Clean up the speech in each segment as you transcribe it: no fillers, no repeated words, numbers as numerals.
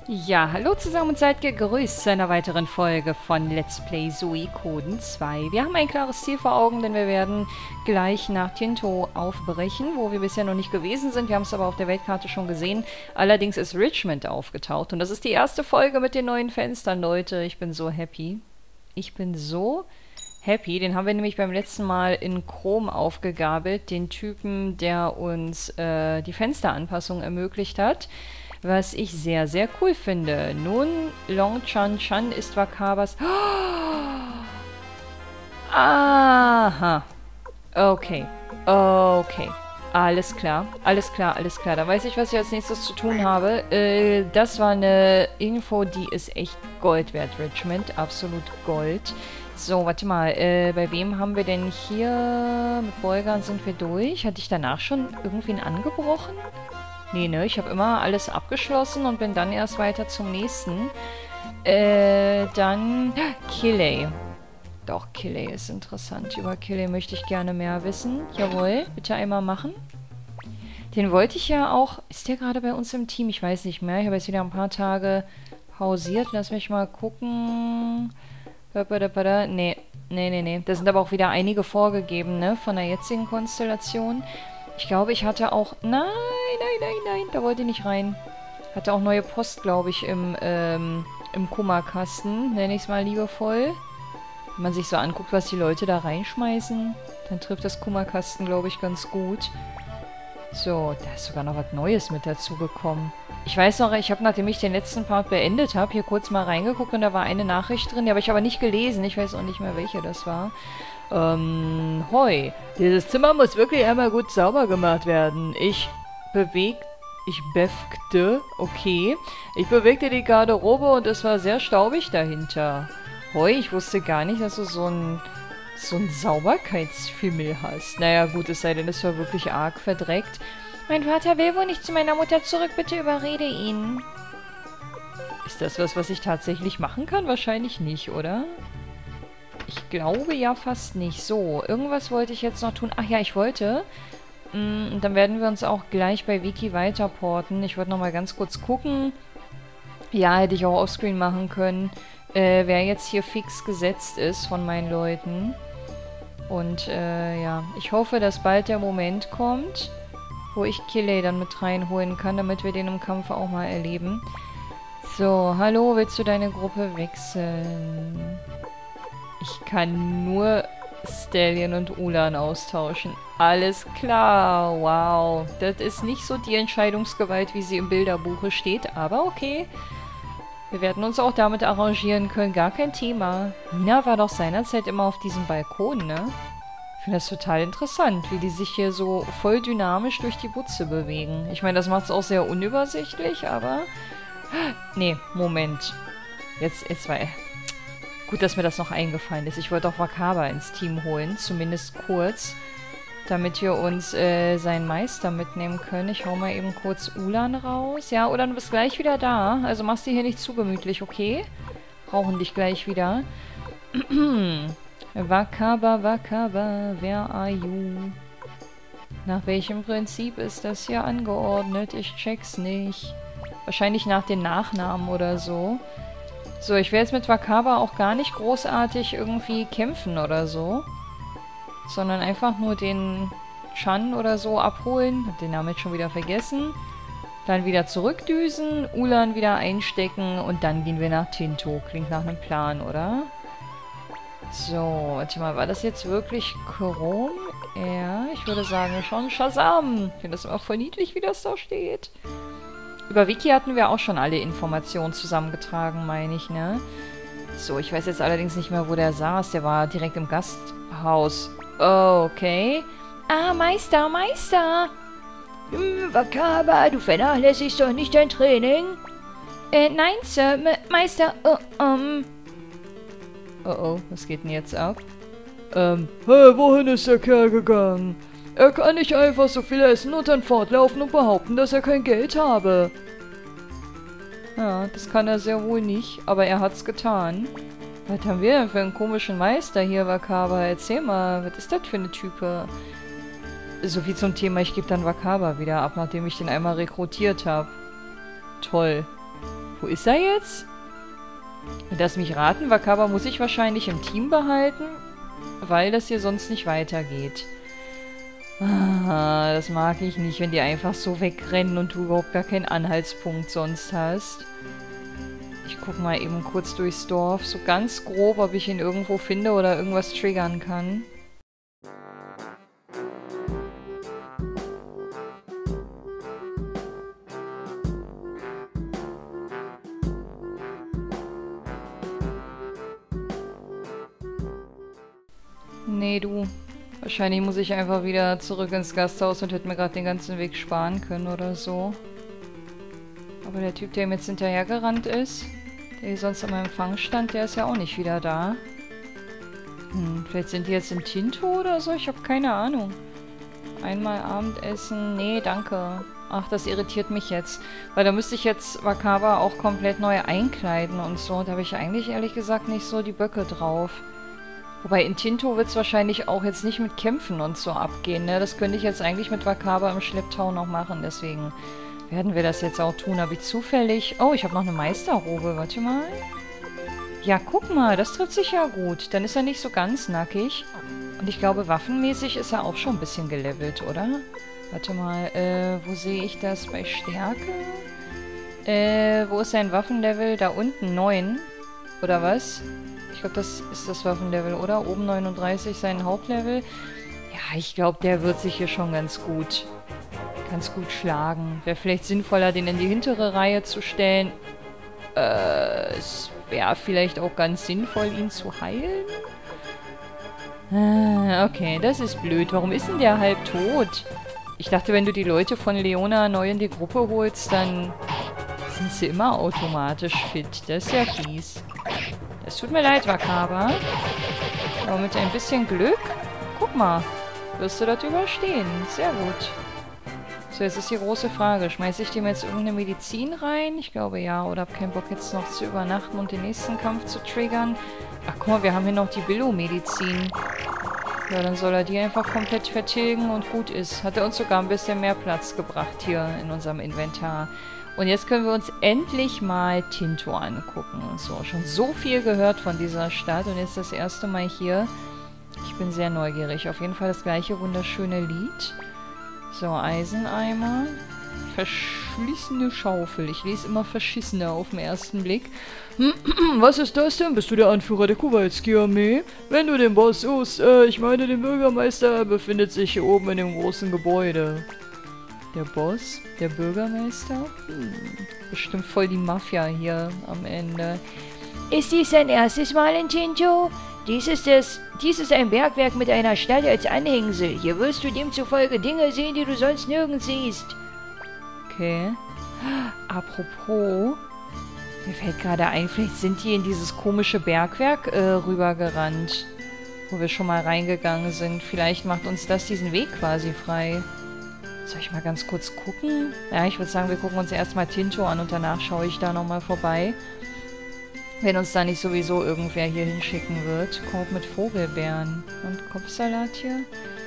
Ja, hallo zusammen und seid gegrüßt zu einer weiteren Folge von Let's Play Suikoden 2. Wir haben ein klares Ziel vor Augen, denn wir werden gleich nach Tinto aufbrechen, wo wir bisher noch nicht gewesen sind. Wir haben es aber auf der Weltkarte schon gesehen. Allerdings ist Richmond aufgetaucht und das ist die erste Folge mit den neuen Fenstern, Leute. Ich bin so happy. Ich bin so happy. Den haben wir nämlich beim letzten Mal in Chrome aufgegabelt, den Typen, der uns die Fensteranpassung ermöglicht hat. Was ich sehr, sehr cool finde. Nun, Long Chan Chan ist Wakabas... Aha. Okay. Okay. Alles klar. Alles klar, alles klar. Da weiß ich, was ich als nächstes zu tun habe. Das war eine Info, die ist echt Gold wert, Richmond. Absolut Gold. So, warte mal. Bei wem haben wir denn hier... Mit Bolgan sind wir durch. Hatte ich danach schon irgendwen angebrochen? Nee, ne? Ich habe immer alles abgeschlossen und bin dann erst weiter zum nächsten. Dann... Killey. Doch, Killey ist interessant. Über Killey möchte ich gerne mehr wissen. Jawohl, bitte einmal machen. Den wollte ich ja auch... Ist der gerade bei uns im Team? Ich weiß nicht mehr. Ich habe jetzt wieder ein paar Tage pausiert. Lass mich mal gucken. Nee, nee. Da sind aber auch wieder einige vorgegeben, ne? Von der jetzigen Konstellation. Ich glaube, ich hatte auch... Nein. Da wollte ich nicht rein. Hatte auch neue Post, glaube ich, im Kummerkasten. Nenne ich es mal liebevoll. Wenn man sich so anguckt, was die Leute da reinschmeißen, dann trifft das Kummerkasten, glaube ich, ganz gut. So, da ist sogar noch was Neues mit dazu gekommen. Ich weiß noch, ich habe, nachdem ich den letzten Part beendet habe, hier kurz mal reingeguckt und da war eine Nachricht drin, die habe ich aber nicht gelesen. Ich weiß auch nicht mehr, welche das war. Hoi. Dieses Zimmer muss wirklich einmal gut sauber gemacht werden. Ich bewegte die Garderobe und es war sehr staubig dahinter. Hoi, ich wusste gar nicht, dass du so ein Sauberkeitsfimmel hast. Naja, gut, es sei denn, es war wirklich arg verdreckt. Mein Vater will wohl nicht zu meiner Mutter zurück, bitte überrede ihn. Ist das was ich tatsächlich machen kann? Wahrscheinlich nicht, oder? Ich glaube ja fast nicht. So, irgendwas wollte ich jetzt noch tun. Ach ja, ich wollte... dann werden wir uns auch gleich bei Wiki weiterporten. Ich wollte nochmal ganz kurz gucken. Ja, hätte ich auch offscreen machen können. Wer jetzt hier fix gesetzt ist von meinen Leuten. Und ja, ich hoffe, dass bald der Moment kommt, wo ich Killey dann mit reinholen kann, damit wir den im Kampf auch mal erleben. So, hallo, willst du deine Gruppe wechseln? Ich kann nur Stallion und Ulan austauschen. Alles klar, wow. Das ist nicht so die Entscheidungsgewalt, wie sie im Bilderbuche steht, aber okay. Wir werden uns auch damit arrangieren können, gar kein Thema. Nina war doch seinerzeit immer auf diesem Balkon, ne? Ich finde das total interessant, wie die sich hier so voll dynamisch durch die Butze bewegen. Ich meine, das macht es auch sehr unübersichtlich, aber... Nee, Moment. Jetzt war... Gut, dass mir das noch eingefallen ist. Ich wollte auch Wakaba ins Team holen, zumindest kurz, damit wir uns seinen Meister mitnehmen können. Ich hau mal eben kurz Ulan raus. Ja, oder du bist gleich wieder da. Also machst du hier nicht zu gemütlich, okay? Brauchen dich gleich wieder. Wakaba, where are you? Nach welchem Prinzip ist das hier angeordnet? Ich check's nicht. Wahrscheinlich nach den Nachnamen oder so. So, ich will jetzt mit Wakaba auch gar nicht großartig irgendwie kämpfen oder so. Sondern einfach nur den Chan oder so abholen. Hab den Namen jetzt schon wieder vergessen. Dann wieder zurückdüsen, Ulan wieder einstecken und dann gehen wir nach Tinto. Klingt nach einem Plan, oder? So, warte mal, war das jetzt wirklich Chrome? Ja, ich würde sagen schon Shazam. Ich finde das immer voll niedlich, wie das da steht. Über Wiki hatten wir auch schon alle Informationen zusammengetragen, meine ich, ne? So, ich weiß jetzt allerdings nicht mehr, wo der saß. Der war direkt im Gasthaus. Okay. Ah, Meister! Wakaba, du vernachlässigst doch nicht dein Training? Nein, Sir. Meister, Oh, was geht denn jetzt ab? Hey, wohin ist der Kerl gegangen? Er kann nicht einfach so viel essen und dann fortlaufen und behaupten, dass er kein Geld habe. Ja, das kann er sehr wohl nicht, aber er hat's getan. Was haben wir denn für einen komischen Meister hier, Wakaba? Erzähl mal, was ist das für eine Type? So viel zum Thema, ich gebe dann Wakaba wieder ab, nachdem ich den einmal rekrutiert habe. Toll. Wo ist er jetzt? Lass mich raten, Wakaba muss ich wahrscheinlich im Team behalten, weil das hier sonst nicht weitergeht. Ah, das mag ich nicht, wenn die einfach so wegrennen und du überhaupt gar keinen Anhaltspunkt sonst hast. Ich guck mal eben kurz durchs Dorf, so ganz grob, ob ich ihn irgendwo finde oder irgendwas triggern kann. Nee, du. Wahrscheinlich muss ich einfach wieder zurück ins Gasthaus und hätte mir gerade den ganzen Weg sparen können oder so. Aber der Typ, der ihm jetzt hinterhergerannt ist, der hier sonst am Empfang stand, der ist ja auch nicht wieder da. Vielleicht sind die jetzt im Tinto oder so? Ich habe keine Ahnung. Einmal Abendessen. Nee, danke. Ach, das irritiert mich jetzt. Weil da müsste ich jetzt Wakaba auch komplett neu einkleiden und so. Da habe ich eigentlich ehrlich gesagt nicht so die Böcke drauf. Wobei in Tinto wird es wahrscheinlich auch jetzt nicht mit Kämpfen und so abgehen, ne? Das könnte ich jetzt eigentlich mit Wakaba im Schlepptau noch machen, deswegen werden wir das jetzt auch tun. Habe ich zufällig... Oh, ich habe noch eine Meisterrobe, warte mal. Ja, guck mal, das trifft sich ja gut. Dann ist er nicht so ganz nackig. Und ich glaube, waffenmäßig ist er auch schon ein bisschen gelevelt, oder? Warte mal, wo sehe ich das? Bei Stärke? Wo ist sein Waffenlevel? Da unten 9. Oder was? Ich glaube, das ist das Waffenlevel, oder? Oben 39, sein Hauptlevel. Ja, ich glaube, der wird sich hier schon ganz gut schlagen. Wäre vielleicht sinnvoller, den in die hintere Reihe zu stellen. Es wäre vielleicht auch ganz sinnvoll, ihn zu heilen. Okay, das ist blöd. Warum ist denn der halb tot? Ich dachte, wenn du die Leute von Leona neu in die Gruppe holst, dann sind sie immer automatisch fit. Das ist ja fies. Es tut mir leid, Wakaba. Aber mit ein bisschen Glück, guck mal, wirst du das überstehen. Sehr gut. So, jetzt ist die große Frage. Schmeiße ich dem jetzt irgendeine Medizin rein? Ich glaube ja. Oder habe keinen Bock jetzt noch zu übernachten und den nächsten Kampf zu triggern. Ach guck mal, wir haben hier noch die Billo-Medizin. Ja, dann soll er die einfach komplett vertilgen und gut ist. Hat er uns sogar ein bisschen mehr Platz gebracht hier in unserem Inventar. Und jetzt können wir uns endlich mal Tinto angucken. So, schon so viel gehört von dieser Stadt und jetzt das erste Mal hier. Ich bin sehr neugierig. Auf jeden Fall das gleiche wunderschöne Lied. So, Eiseneimer. Verschlissene Schaufel. Ich lese immer Verschissene auf den ersten Blick. Was ist das denn? Bist du der Anführer der Kowalski-Armee? Wenn du den Boss suchst, ich meine den Bürgermeister, befindet sich hier oben in dem großen Gebäude. Der Boss? Der Bürgermeister? Bestimmt voll die Mafia hier am Ende. Ist dies dein erstes Mal in Tinto? Dies ist ein Bergwerk mit einer Stadt als Anhängsel. Hier wirst du demzufolge Dinge sehen, die du sonst nirgends siehst. Okay. Apropos, mir fällt gerade ein, vielleicht sind die in dieses komische Bergwerk rübergerannt, wo wir schon mal reingegangen sind. Vielleicht macht uns das diesen Weg quasi frei. Soll ich mal ganz kurz gucken? Ja, ich würde sagen, wir gucken uns erstmal Tinto an und danach schaue ich da nochmal vorbei. Wenn uns da nicht sowieso irgendwer hier hinschicken wird. Korb mit Vogelbeeren. Und Kopfsalat hier?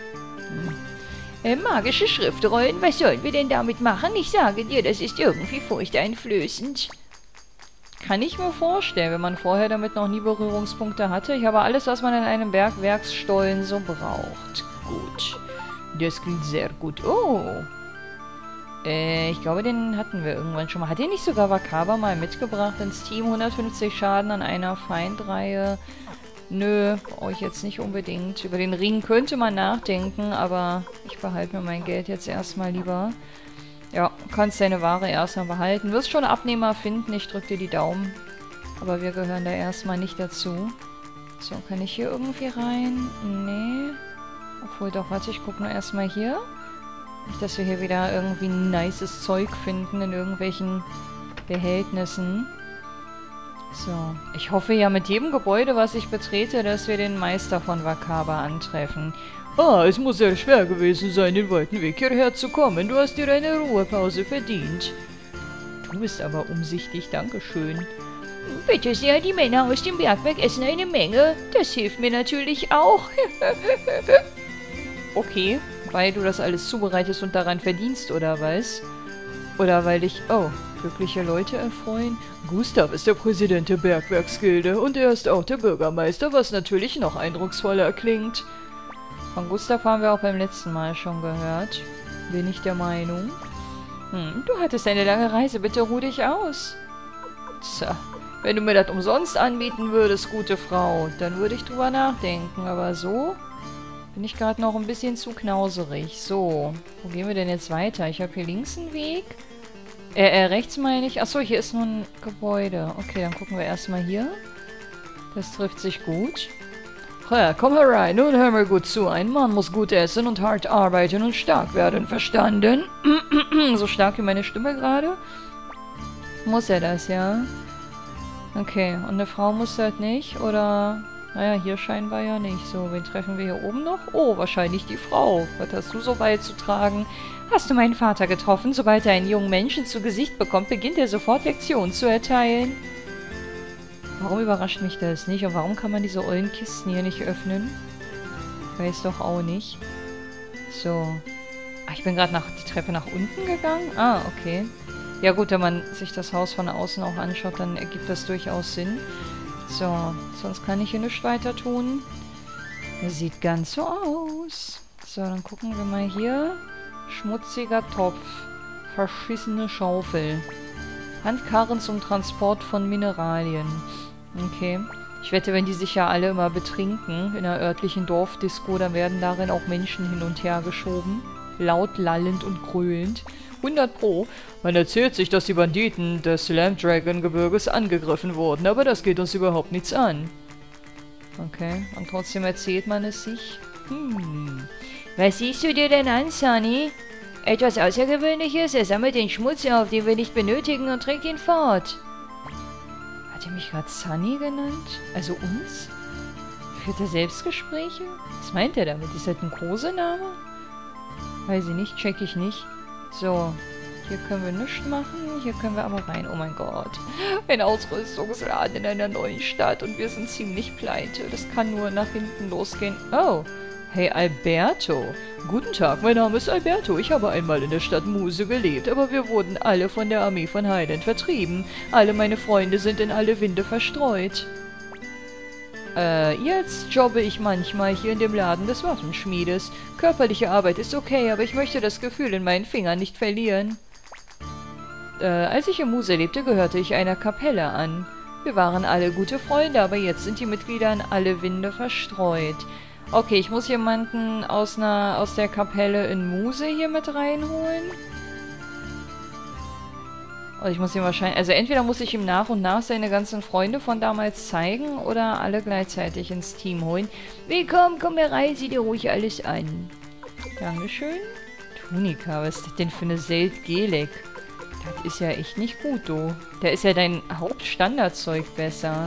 Magische Schriftrollen, was sollen wir denn damit machen? Ich sage dir, das ist irgendwie furchteinflößend. Kann ich mir vorstellen, wenn man vorher damit noch nie Berührungspunkte hatte. Ich habe alles, was man in einem Bergwerksstollen so braucht. Gut. Das klingt sehr gut. Oh. Ich glaube, den hatten wir irgendwann schon mal. Hat den nicht sogar Wakaba mal mitgebracht ins Team? 150 Schaden an einer Feindreihe. Nö, brauche ich jetzt nicht unbedingt. Über den Ring könnte man nachdenken, aber ich behalte mir mein Geld jetzt erstmal lieber. Ja, kannst deine Ware erstmal behalten. Wirst schon Abnehmer finden, ich drücke dir die Daumen. Aber wir gehören da erstmal nicht dazu. So, kann ich hier irgendwie rein? Nee. Obwohl, doch, warte, ich gucke nur erstmal hier. Nicht, dass wir hier wieder irgendwie nices Zeug finden in irgendwelchen Behältnissen. So, ich hoffe ja mit jedem Gebäude, was ich betrete, dass wir den Meister von Wakaba antreffen. Ah, es muss sehr schwer gewesen sein, den weiten Weg hierher zu kommen. Du hast dir eine Ruhepause verdient. Du bist aber umsichtig, dankeschön. Bitte sehr, die Männer aus dem Bergwerk essen eine Menge. Das hilft mir natürlich auch. Okay, weil du das alles zubereitest und daran verdienst, oder was? Oder weil ich... Oh, glückliche Leute erfreuen. Gustav ist der Präsident der Bergwerksgilde und er ist auch der Bürgermeister, was natürlich noch eindrucksvoller klingt. Von Gustav haben wir auch beim letzten Mal schon gehört. Bin ich der Meinung. Du hattest eine lange Reise, bitte ruh dich aus. Tja, wenn du mir das umsonst anbieten würdest, gute Frau, dann würde ich drüber nachdenken, aber so bin ich gerade noch ein bisschen zu knauserig. So, wo gehen wir denn jetzt weiter? Ich habe hier links einen Weg. Rechts meine ich. Achso, hier ist nur ein Gebäude. Okay, dann gucken wir erstmal hier. Das trifft sich gut. Ja, komm herein und hör mir gut zu. Ein Mann muss gut essen und hart arbeiten und stark werden. Verstanden? So stark wie meine Stimme gerade? Muss er das, ja? Okay, und eine Frau muss das nicht? Oder... Naja, hier scheinbar ja nicht. So, wen treffen wir hier oben noch? Oh, wahrscheinlich die Frau. Was hast du so beizutragen? Hast du meinen Vater getroffen? Sobald er einen jungen Menschen zu Gesicht bekommt, beginnt er sofort Lektionen zu erteilen. Warum überrascht mich das nicht? Und warum kann man diese ollen Kisten hier nicht öffnen? Weiß doch auch nicht. So. Ach, ich bin gerade die Treppe nach unten gegangen? Ah, okay. Ja gut, wenn man sich das Haus von außen auch anschaut, dann ergibt das durchaus Sinn. So, sonst kann ich hier nichts weiter tun. Das sieht ganz so aus. So, dann gucken wir mal hier. Schmutziger Topf. Verschissene Schaufel. Handkarren zum Transport von Mineralien. Okay. Ich wette, wenn die sich ja alle immer betrinken in einer örtlichen Dorfdisco, dann werden darin auch Menschen hin und her geschoben. Laut lallend und gröhlend. 100 Pro. Man erzählt sich, dass die Banditen des Slam Dragon Gebirges angegriffen wurden, aber das geht uns überhaupt nichts an. Okay, und trotzdem erzählt man es sich. Was siehst du dir denn an, Sunny? Etwas Außergewöhnliches? Er sammelt den Schmutz auf, den wir nicht benötigen und trägt ihn fort. Hat er mich gerade Sunny genannt? Also uns? Führt er Selbstgespräche? Was meint er damit? Ist das ein Kosename? Weiß ich nicht, check ich nicht. So, hier können wir nichts machen, hier können wir aber rein. Oh mein Gott, ein Ausrüstungsladen in einer neuen Stadt und wir sind ziemlich pleite. Das kann nur nach hinten losgehen. Oh, hey Alberto. Guten Tag, mein Name ist Alberto. Ich habe einmal in der Stadt Muse gelebt, aber wir wurden alle von der Armee von Highland vertrieben. Alle meine Freunde sind in alle Winde verstreut. Jetzt jobbe ich manchmal hier in dem Laden des Waffenschmiedes. Körperliche Arbeit ist okay, aber ich möchte das Gefühl in meinen Fingern nicht verlieren. Als ich in Muse lebte, gehörte ich einer Kapelle an. Wir waren alle gute Freunde, aber jetzt sind die Mitglieder in alle Winde verstreut. Okay, ich muss jemanden aus der Kapelle in Muse hier mit reinholen. Und ich muss ihm wahrscheinlich... Also entweder muss ich ihm nach und nach seine ganzen Freunde von damals zeigen oder alle gleichzeitig ins Team holen. Willkommen, komm herein, sieh dir ruhig alles an. Dankeschön. Tunika, was ist das denn für eine Seld-Gelek? Das ist ja echt nicht gut, du. Da ist ja dein Hauptstandardzeug besser.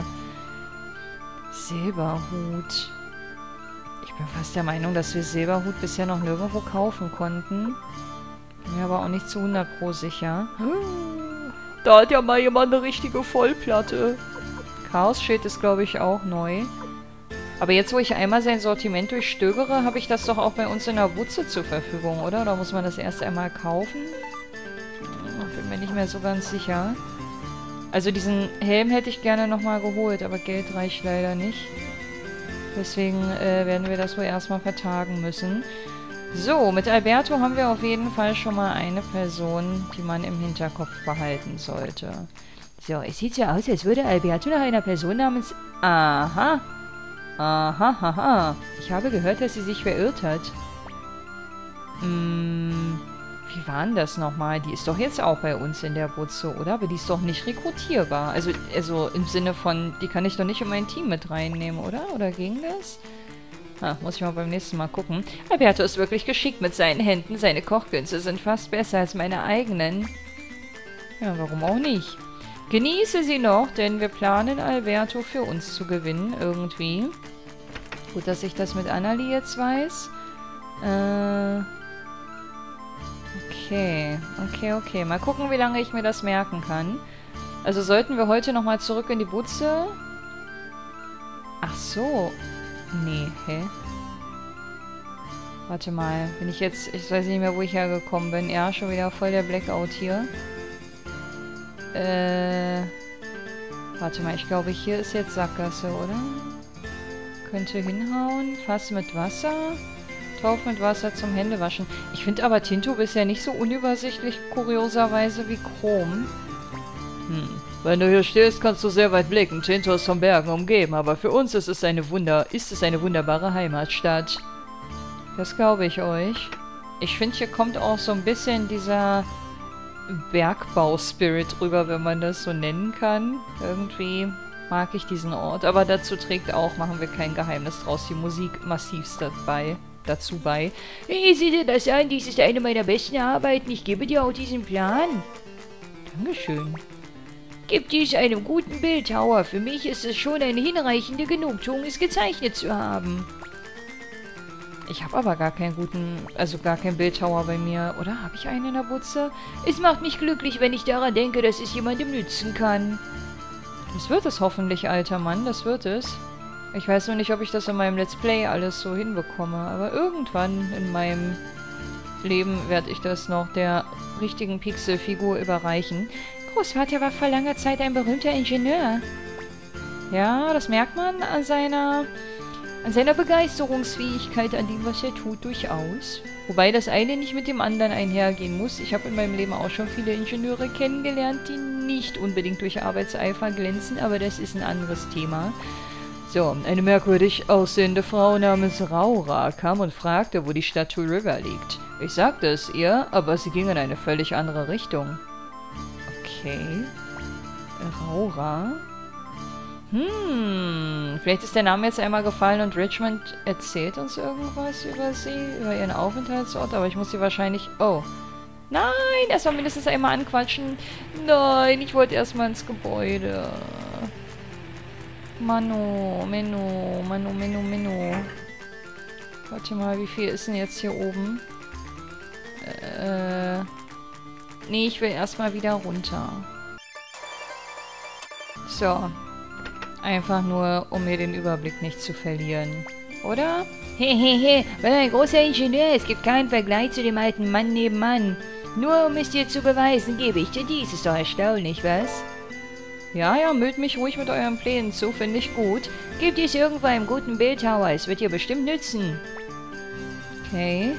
Silberhut. Ich bin fast der Meinung, dass wir Silberhut bisher noch nirgendwo kaufen konnten. Bin mir aber auch nicht zu 100 Pro sicher. Da hat ja mal jemand eine richtige Vollplatte. Chaos-Schild ist, glaube ich, auch neu. Aber jetzt, wo ich einmal sein Sortiment durchstöbere, habe ich das doch auch bei uns in der Butze zur Verfügung, oder? Oder muss man das erst einmal kaufen? Bin mir nicht mehr so ganz sicher. Also diesen Helm hätte ich gerne nochmal geholt, aber Geld reicht leider nicht. Deswegen werden wir das wohl erstmal vertagen müssen. So, mit Alberto haben wir auf jeden Fall schon mal eine Person, die man im Hinterkopf behalten sollte. So, es sieht so aus, als würde Alberto nach einer Person namens... Aha. Aha, haha. Ich habe gehört, dass sie sich verirrt hat. Wie war denn das nochmal? Die ist doch jetzt auch bei uns in der Butze, oder? Aber die ist doch nicht rekrutierbar. Also im Sinne von, die kann ich doch nicht in mein Team mit reinnehmen, oder? Oder ging das? Muss ich mal beim nächsten Mal gucken. Alberto ist wirklich geschickt mit seinen Händen. Seine Kochkünste sind fast besser als meine eigenen. Ja, warum auch nicht? Genieße sie noch, denn wir planen, Alberto für uns zu gewinnen, irgendwie. Gut, dass ich das mit Annalie jetzt weiß. Okay. Mal gucken, wie lange ich mir das merken kann. Also sollten wir heute nochmal zurück in die Butze. Ach so. Nee, hä? Warte mal, bin ich jetzt... Ich weiß nicht mehr, wo ich hergekommen bin. Ja, schon wieder voll der Blackout hier. Warte mal, ich glaube, hier ist jetzt Sackgasse, oder? Könnte hinhauen. Fass mit Wasser. Topf mit Wasser zum Händewaschen. Ich finde aber Tinto bisher nicht so unübersichtlich, kurioserweise, wie Chrom. Wenn du hier stehst, kannst du sehr weit blicken. Tinto ist von Bergen umgeben, aber für uns ist es eine wunderbare Heimatstadt. Das glaube ich euch. Ich finde, hier kommt auch so ein bisschen dieser Bergbau-Spirit rüber, wenn man das so nennen kann. Irgendwie mag ich diesen Ort. Aber dazu trägt auch, machen wir kein Geheimnis draus, die Musik massivst dazu bei. Hey, sieh dir das an, dies ist eine meiner besten Arbeiten. Ich gebe dir auch diesen Plan. Dankeschön. Gib dies einem guten Bildhauer. Für mich ist es schon eine hinreichende Genugtuung, es gezeichnet zu haben. Ich habe aber gar keinen Bildhauer bei mir. Oder habe ich einen in der Butze? Es macht mich glücklich, wenn ich daran denke, dass es jemandem nützen kann. Das wird es hoffentlich, alter Mann. Das wird es. Ich weiß nur nicht, ob ich das in meinem Let's Play alles so hinbekomme. Aber irgendwann in meinem Leben werde ich das noch der richtigen Pixelfigur überreichen. Großvater war vor langer Zeit ein berühmter Ingenieur. Ja, das merkt man an seiner Begeisterungsfähigkeit an dem, was er tut, durchaus. Wobei das eine nicht mit dem anderen einhergehen muss. Ich habe in meinem Leben auch schon viele Ingenieure kennengelernt, die nicht unbedingt durch Arbeitseifer glänzen, aber das ist ein anderes Thema. So, eine merkwürdig aussehende Frau namens Raura kam und fragte, wo die Stadt Two River liegt. Ich sagte es ihr, aber sie ging in eine völlig andere Richtung. Okay. Raura? Vielleicht ist der Name jetzt einmal gefallen und Richmond erzählt uns irgendwas über sie, über ihren Aufenthaltsort, aber ich muss sie wahrscheinlich... Oh. Nein, erstmal mindestens einmal anquatschen. Nein, ich wollte erstmal ins Gebäude. Manu. Warte mal, wie viel ist denn jetzt hier oben? Nee, ich will erstmal wieder runter. So. Einfach nur, um mir den Überblick nicht zu verlieren. Oder? Hehehe, weil ein großer Ingenieur, es gibt keinen Vergleich zu dem alten Mann nebenan. Nur um es dir zu beweisen, gebe ich dir dies. Ist doch erstaunlich, was? Ja, müllt mich ruhig mit euren Plänen zu, finde ich gut. Gebt dies irgendwo einem guten Bildhauer, es wird dir bestimmt nützen. Okay.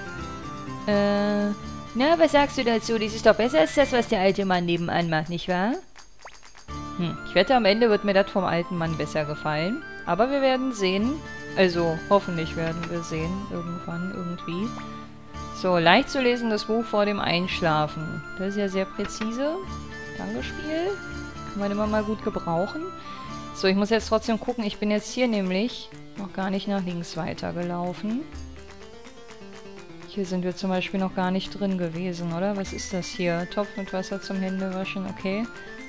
Na, was sagst du dazu? Dies ist doch besser als das, was der alte Mann nebenan macht, nicht wahr? Ich wette, am Ende wird mir das vom alten Mann besser gefallen. Aber wir werden sehen. Also, hoffentlich werden wir sehen. Irgendwann, irgendwie. So, leicht zu lesendes Buch vor dem Einschlafen. Das ist ja sehr präzise. Danke, Spiel. Kann man immer mal gut gebrauchen. So, ich muss jetzt trotzdem gucken. Ich bin jetzt hier nämlich noch gar nicht nach links weitergelaufen. Hier sind wir zum Beispiel noch gar nicht drin gewesen, oder? Was ist das hier? Topf mit Wasser zum Händewaschen, okay.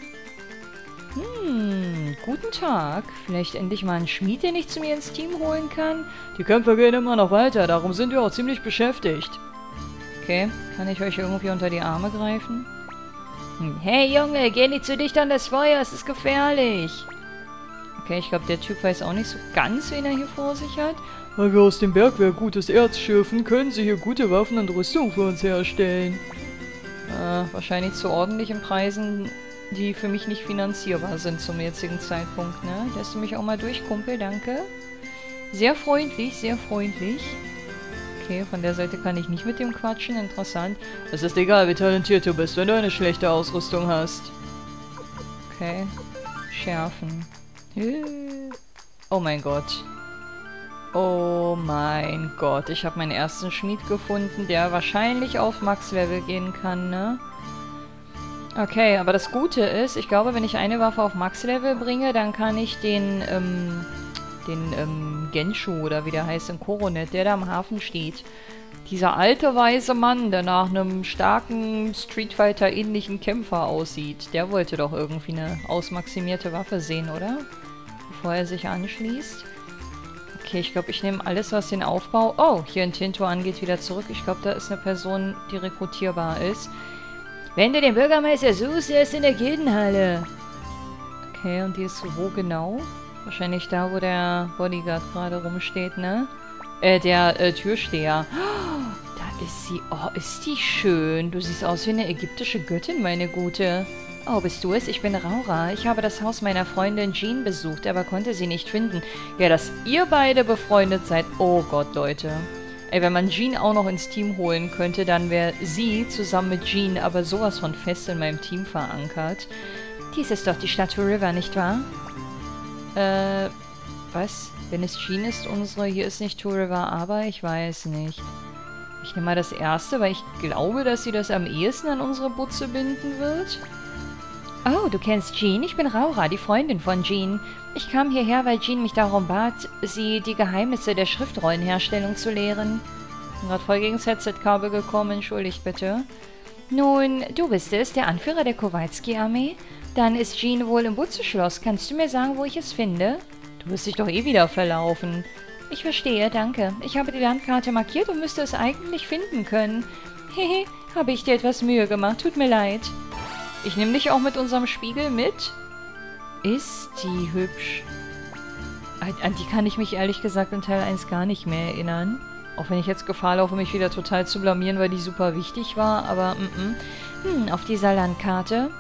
Guten Tag. Vielleicht endlich mal einen Schmied, den ich zu mir ins Team holen kann? Die Kämpfe gehen immer noch weiter, darum sind wir auch ziemlich beschäftigt. Okay, kann ich euch irgendwie unter die Arme greifen? Hey Junge, geh nicht zu dicht an das Feuer, es ist gefährlich. Okay, ich glaube, der Typ weiß auch nicht so ganz, wen er hier vor sich hat. Weil wir aus dem Bergwerk gutes Erz schürfen, können sie hier gute Waffen und Rüstung für uns herstellen. Wahrscheinlich zu ordentlichen Preisen, die für mich nicht finanzierbar sind zum jetzigen Zeitpunkt, ne? Lässt du mich auch mal durch, Kumpel, danke. Sehr freundlich, sehr freundlich. Okay, von der Seite kann ich nicht mit dem quatschen, interessant. Es ist egal, wie talentiert du bist, wenn du eine schlechte Ausrüstung hast. Okay, schärfen. Oh mein Gott. Oh mein Gott, ich habe meinen ersten Schmied gefunden, der wahrscheinlich auf Max-Level gehen kann, ne? Okay, aber das Gute ist, ich glaube, wenn ich eine Waffe auf Max-Level bringe, dann kann ich den Genshu, oder wie der heißt, in Coronet, der da am Hafen steht. Dieser alte, weise Mann, der nach einem starken Street Fighter-ähnlichen Kämpfer aussieht, der wollte doch irgendwie eine ausmaximierte Waffe sehen, oder? Bevor er sich anschließt. Okay, ich glaube, ich nehme alles, was den Aufbau... Oh, hier in Tinto angeht, wieder zurück. Ich glaube, da ist eine Person, die rekrutierbar ist. Wenn du den Bürgermeister suchst, er ist in der Gildenhalle. Okay, und die ist wo genau? Wahrscheinlich da, wo der Bodyguard gerade rumsteht, ne? Der Türsteher. Oh, da ist sie. Oh, ist die schön. Du siehst aus wie eine ägyptische Göttin, meine Gute. Oh, bist du es? Ich bin Raura. Ich habe das Haus meiner Freundin Jean besucht, aber konnte sie nicht finden. Ja, dass ihr beide befreundet seid. Oh Gott, Leute. Ey, wenn man Jean auch noch ins Team holen könnte, dann wäre sie zusammen mit Jean aber sowas von fest in meinem Team verankert. Dies ist doch die Stadt Two River, nicht wahr? Was? Wenn es Jean ist, unsere... Hier ist nicht Two River, aber ich weiß nicht. Ich nehme mal das erste, weil ich glaube, dass sie das am ehesten an unsere Butze binden wird. Oh, du kennst Jean? Ich bin Raura, die Freundin von Jean. Ich kam hierher, weil Jean mich darum bat, sie die Geheimnisse der Schriftrollenherstellung zu lehren. Ich bin gerade voll gegen das Headset-Kabel gekommen, entschuldigt bitte. Nun, du bist es, der Anführer der Kowalski-Armee? Dann ist Jean wohl im Butze-Schloss. Kannst du mir sagen, wo ich es finde? Du wirst dich doch eh wieder verlaufen. Ich verstehe, danke. Ich habe die Landkarte markiert und müsste es eigentlich finden können. Hehe, habe ich dir etwas Mühe gemacht. Tut mir leid. Ich nehme dich auch mit unserem Spiegel mit. Ist die hübsch? An die kann ich mich ehrlich gesagt in Teil 1 gar nicht mehr erinnern. Auch wenn ich jetzt Gefahr laufe, mich wieder total zu blamieren, weil die super wichtig war. Aber, auf dieser Landkarte.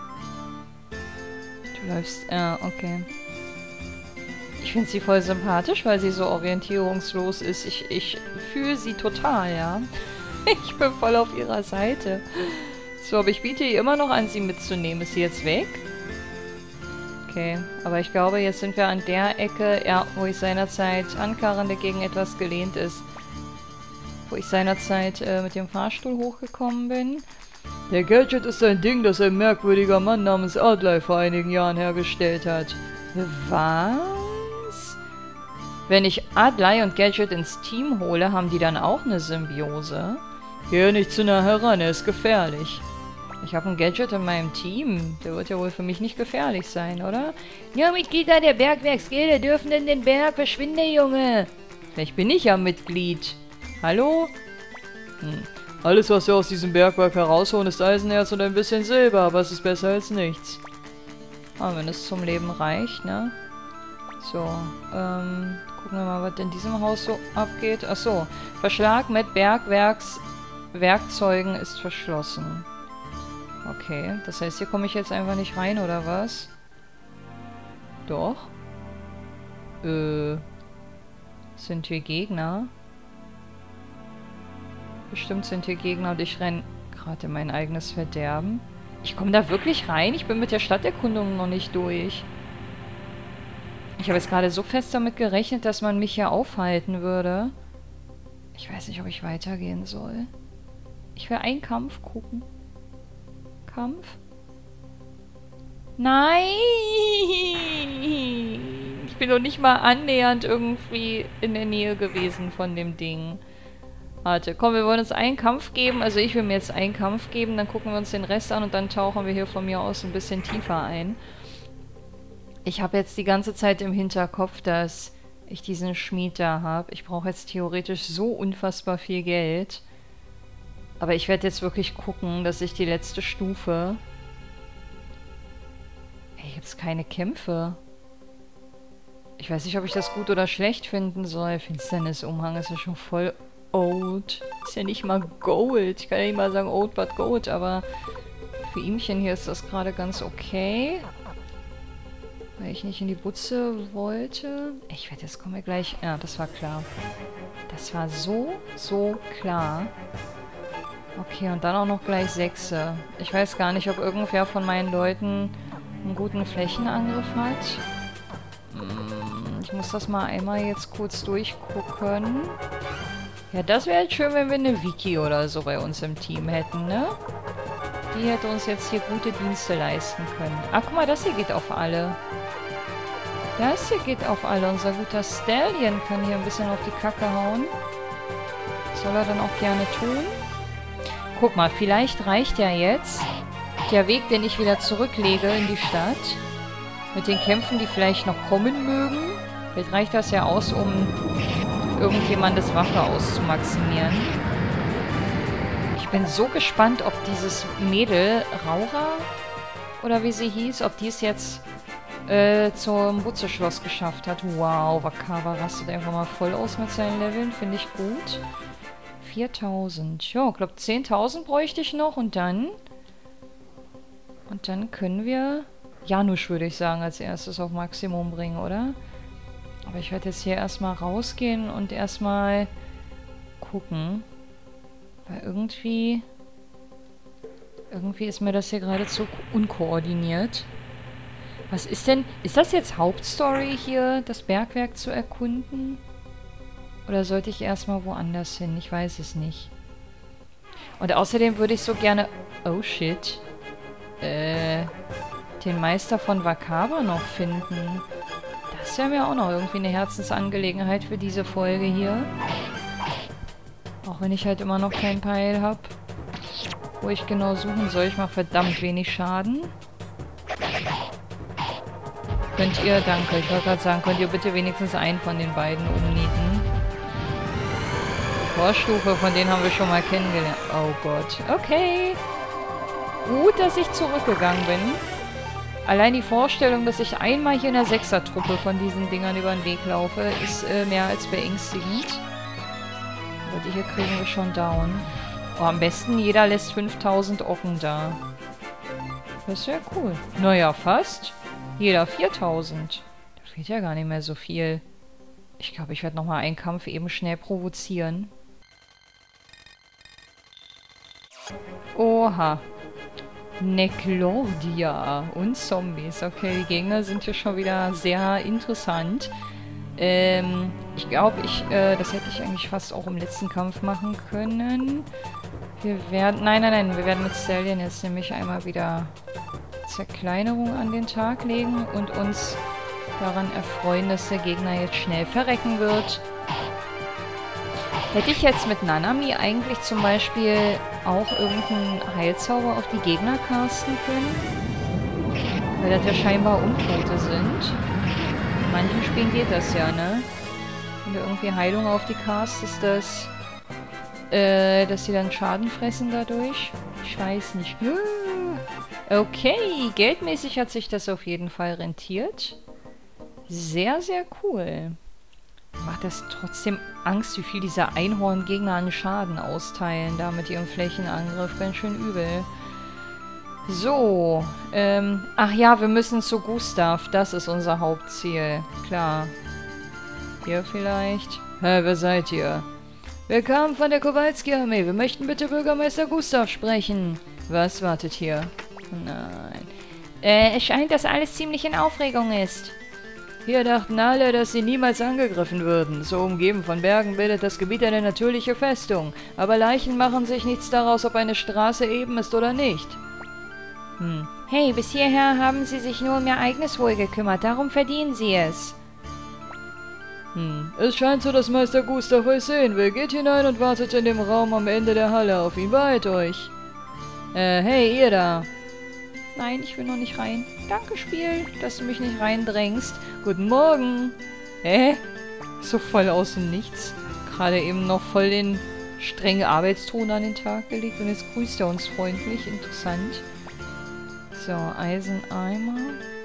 Du läufst... okay. Ich finde sie voll sympathisch, weil sie so orientierungslos ist. Ich fühle sie total, ja. Ich bin voll auf ihrer Seite. So, aber ich biete ihr immer noch an, sie mitzunehmen. Ist sie jetzt weg? Okay, aber ich glaube, jetzt sind wir an der Ecke, ja, wo ich seinerzeit ankarrende gegen etwas gelehnt ist. Wo ich seinerzeit mit dem Fahrstuhl hochgekommen bin. Der Gadget ist ein Ding, das ein merkwürdiger Mann namens Adlai vor einigen Jahren hergestellt hat. Was? Wenn ich Adlai und Gadget ins Team hole, haben die dann auch eine Symbiose? Geh nicht zu nah heran, er ist gefährlich. Ich habe ein Gadget in meinem Team. Der wird ja wohl für mich nicht gefährlich sein, oder? Ja, Mitglieder der Bergwerksgilde dürfen in den Berg. Verschwinde, Junge. Vielleicht bin ich ja Mitglied. Hallo? Alles, was wir aus diesem Bergwerk herausholen, ist Eisenerz und ein bisschen Silber, aber es ist besser als nichts. Ah, wenn es zum Leben reicht, ne? So, gucken wir mal, was in diesem Haus so abgeht. Achso, Verschlag mit Bergwerkswerkzeugen ist verschlossen. Okay, das heißt, hier komme ich jetzt einfach nicht rein, oder was? Doch. Sind hier Gegner? Bestimmt sind hier Gegner und ich renne gerade in mein eigenes Verderben. Ich komme da wirklich rein? Ich bin mit der Stadterkundung noch nicht durch. Ich habe jetzt gerade so fest damit gerechnet, dass man mich hier aufhalten würde. Ich weiß nicht, ob ich weitergehen soll. Ich will einen Kampf gucken. Kampf? Nein! Ich bin doch nicht mal annähernd irgendwie in der Nähe gewesen von dem Ding. Warte, komm, wir wollen uns einen Kampf geben. Also ich will mir jetzt einen Kampf geben, dann gucken wir uns den Rest an und dann tauchen wir hier von mir aus ein bisschen tiefer ein. Ich habe jetzt die ganze Zeit im Hinterkopf, dass ich diesen Schmied da habe. Ich brauche jetzt theoretisch so unfassbar viel Geld. Aber ich werde jetzt wirklich gucken, dass ich die letzte Stufe... Ey, gibt's keine Kämpfe? Ich weiß nicht, ob ich das gut oder schlecht finden soll. Finsternisumhang ist ja schon voll old. Ist ja nicht mal Gold. Ich kann ja nicht mal sagen old but gold, aber für ihmchen hier ist das gerade ganz okay. Weil ich nicht in die Butze wollte. Ich werde jetzt kommen wir gleich... Ja, das war klar. Das war so klar. Okay, und dann auch noch gleich 6. Ich weiß gar nicht, ob irgendwer von meinen Leuten einen guten Flächenangriff hat. Ich muss das mal einmal jetzt kurz durchgucken. Ja, das wäre halt schön, wenn wir eine Wiki oder so bei uns im Team hätten, ne? Die hätte uns jetzt hier gute Dienste leisten können. Ah, guck mal, das hier geht auf alle. Das hier geht auf alle. Unser guter Stallion kann hier ein bisschen auf die Kacke hauen. Soll er dann auch gerne tun. Guck mal, vielleicht reicht ja jetzt der Weg, den ich wieder zurücklege in die Stadt. Mit den Kämpfen, die vielleicht noch kommen mögen. Vielleicht reicht das ja aus, um irgendjemandes Waffe auszumaximieren. Ich bin so gespannt, ob dieses Mädel, Raura, oder wie sie hieß, ob die es jetzt zum Butze-Schloss geschafft hat. Wow, Wakava rastet einfach mal voll aus mit seinen Leveln. Finde ich gut. 4.000. Ja, ich glaube 10.000 bräuchte ich noch und dann Und dann können wir Janusz, würde ich sagen, als erstes auf Maximum bringen, oder? Aber ich werde jetzt hier erstmal rausgehen und erstmal gucken. Weil irgendwie ist mir das hier gerade zu unkoordiniert. Was ist denn... Ist das jetzt Hauptstory hier, das Bergwerk zu erkunden? Oder sollte ich erstmal woanders hin? Ich weiß es nicht. Und außerdem würde ich so gerne... Oh, shit. Den Meister von Wakaba noch finden. Das wäre mir auch noch irgendwie eine Herzensangelegenheit für diese Folge hier. Auch wenn ich halt immer noch keinen Peil habe. Wo ich genau suchen soll. Ich mache verdammt wenig Schaden. Könnt ihr, danke, ich wollte gerade sagen, könnt ihr bitte wenigstens einen von den beiden umnieten? Die Vorstufe, von denen haben wir schon mal kennengelernt. Oh Gott. Okay. Gut, dass ich zurückgegangen bin. Allein die Vorstellung, dass ich einmal hier in der Sechsertruppe von diesen Dingern über den Weg laufe, ist mehr als beängstigend. Aber die hier kriegen wir schon down. Oh, am besten jeder lässt 5000 Ocken da. Das wäre cool. Naja, fast. Jeder 4000. Da fehlt ja gar nicht mehr so viel. Ich glaube, ich werde nochmal einen Kampf eben schnell provozieren. Oha. Neclordia und Zombies. Okay, die Gegner sind hier schon wieder sehr interessant. Ich glaube, das hätte ich eigentlich fast auch im letzten Kampf machen können. Wir werden... Nein. Wir werden mit Stallion jetzt nämlich einmal wieder Zerkleinerung an den Tag legen und uns daran erfreuen, dass der Gegner jetzt schnell verrecken wird. Hätte ich jetzt mit Nanami eigentlich zum Beispiel auch irgendeinen Heilzauber auf die Gegner casten können? Weil das ja scheinbar Untote sind. In manchen Spielen geht das ja, ne? Wenn du irgendwie Heilung auf die castest, dass sie dann Schaden fressen dadurch. Ich weiß nicht. Okay, geldmäßig hat sich das auf jeden Fall rentiert. Sehr, sehr cool. Macht das trotzdem Angst, wie viel diese Einhorngegner an Schaden austeilen, da mit ihrem Flächenangriff. Ganz schön übel. So, ach ja, wir müssen zu Gustav. Das ist unser Hauptziel. Klar. Hier vielleicht. Hä, wer seid ihr? Wir kamen von der Kowalski-Armee. Wir möchten bitte Bürgermeister Gustav sprechen. Was wartet hier? Nein. Es scheint, dass alles ziemlich in Aufregung ist. Wir dachten alle, dass sie niemals angegriffen würden. So umgeben von Bergen bildet das Gebiet eine natürliche Festung. Aber Leichen machen sich nichts daraus, ob eine Straße eben ist oder nicht. Hey, bis hierher haben sie sich nur um ihr eigenes Wohl gekümmert. Darum verdienen sie es. Es scheint so, dass Meister Gustav euch sehen will. Geht hinein und wartet in dem Raum am Ende der Halle auf ihn. Beeilt euch. Hey, ihr da. Nein, ich will noch nicht rein. Danke, Spiel, dass du mich nicht reindrängst. Guten Morgen. So voll aus dem Nichts. Gerade eben noch voll den strengen Arbeitston an den Tag gelegt und jetzt grüßt er uns freundlich. Interessant. So, Eiseneimer.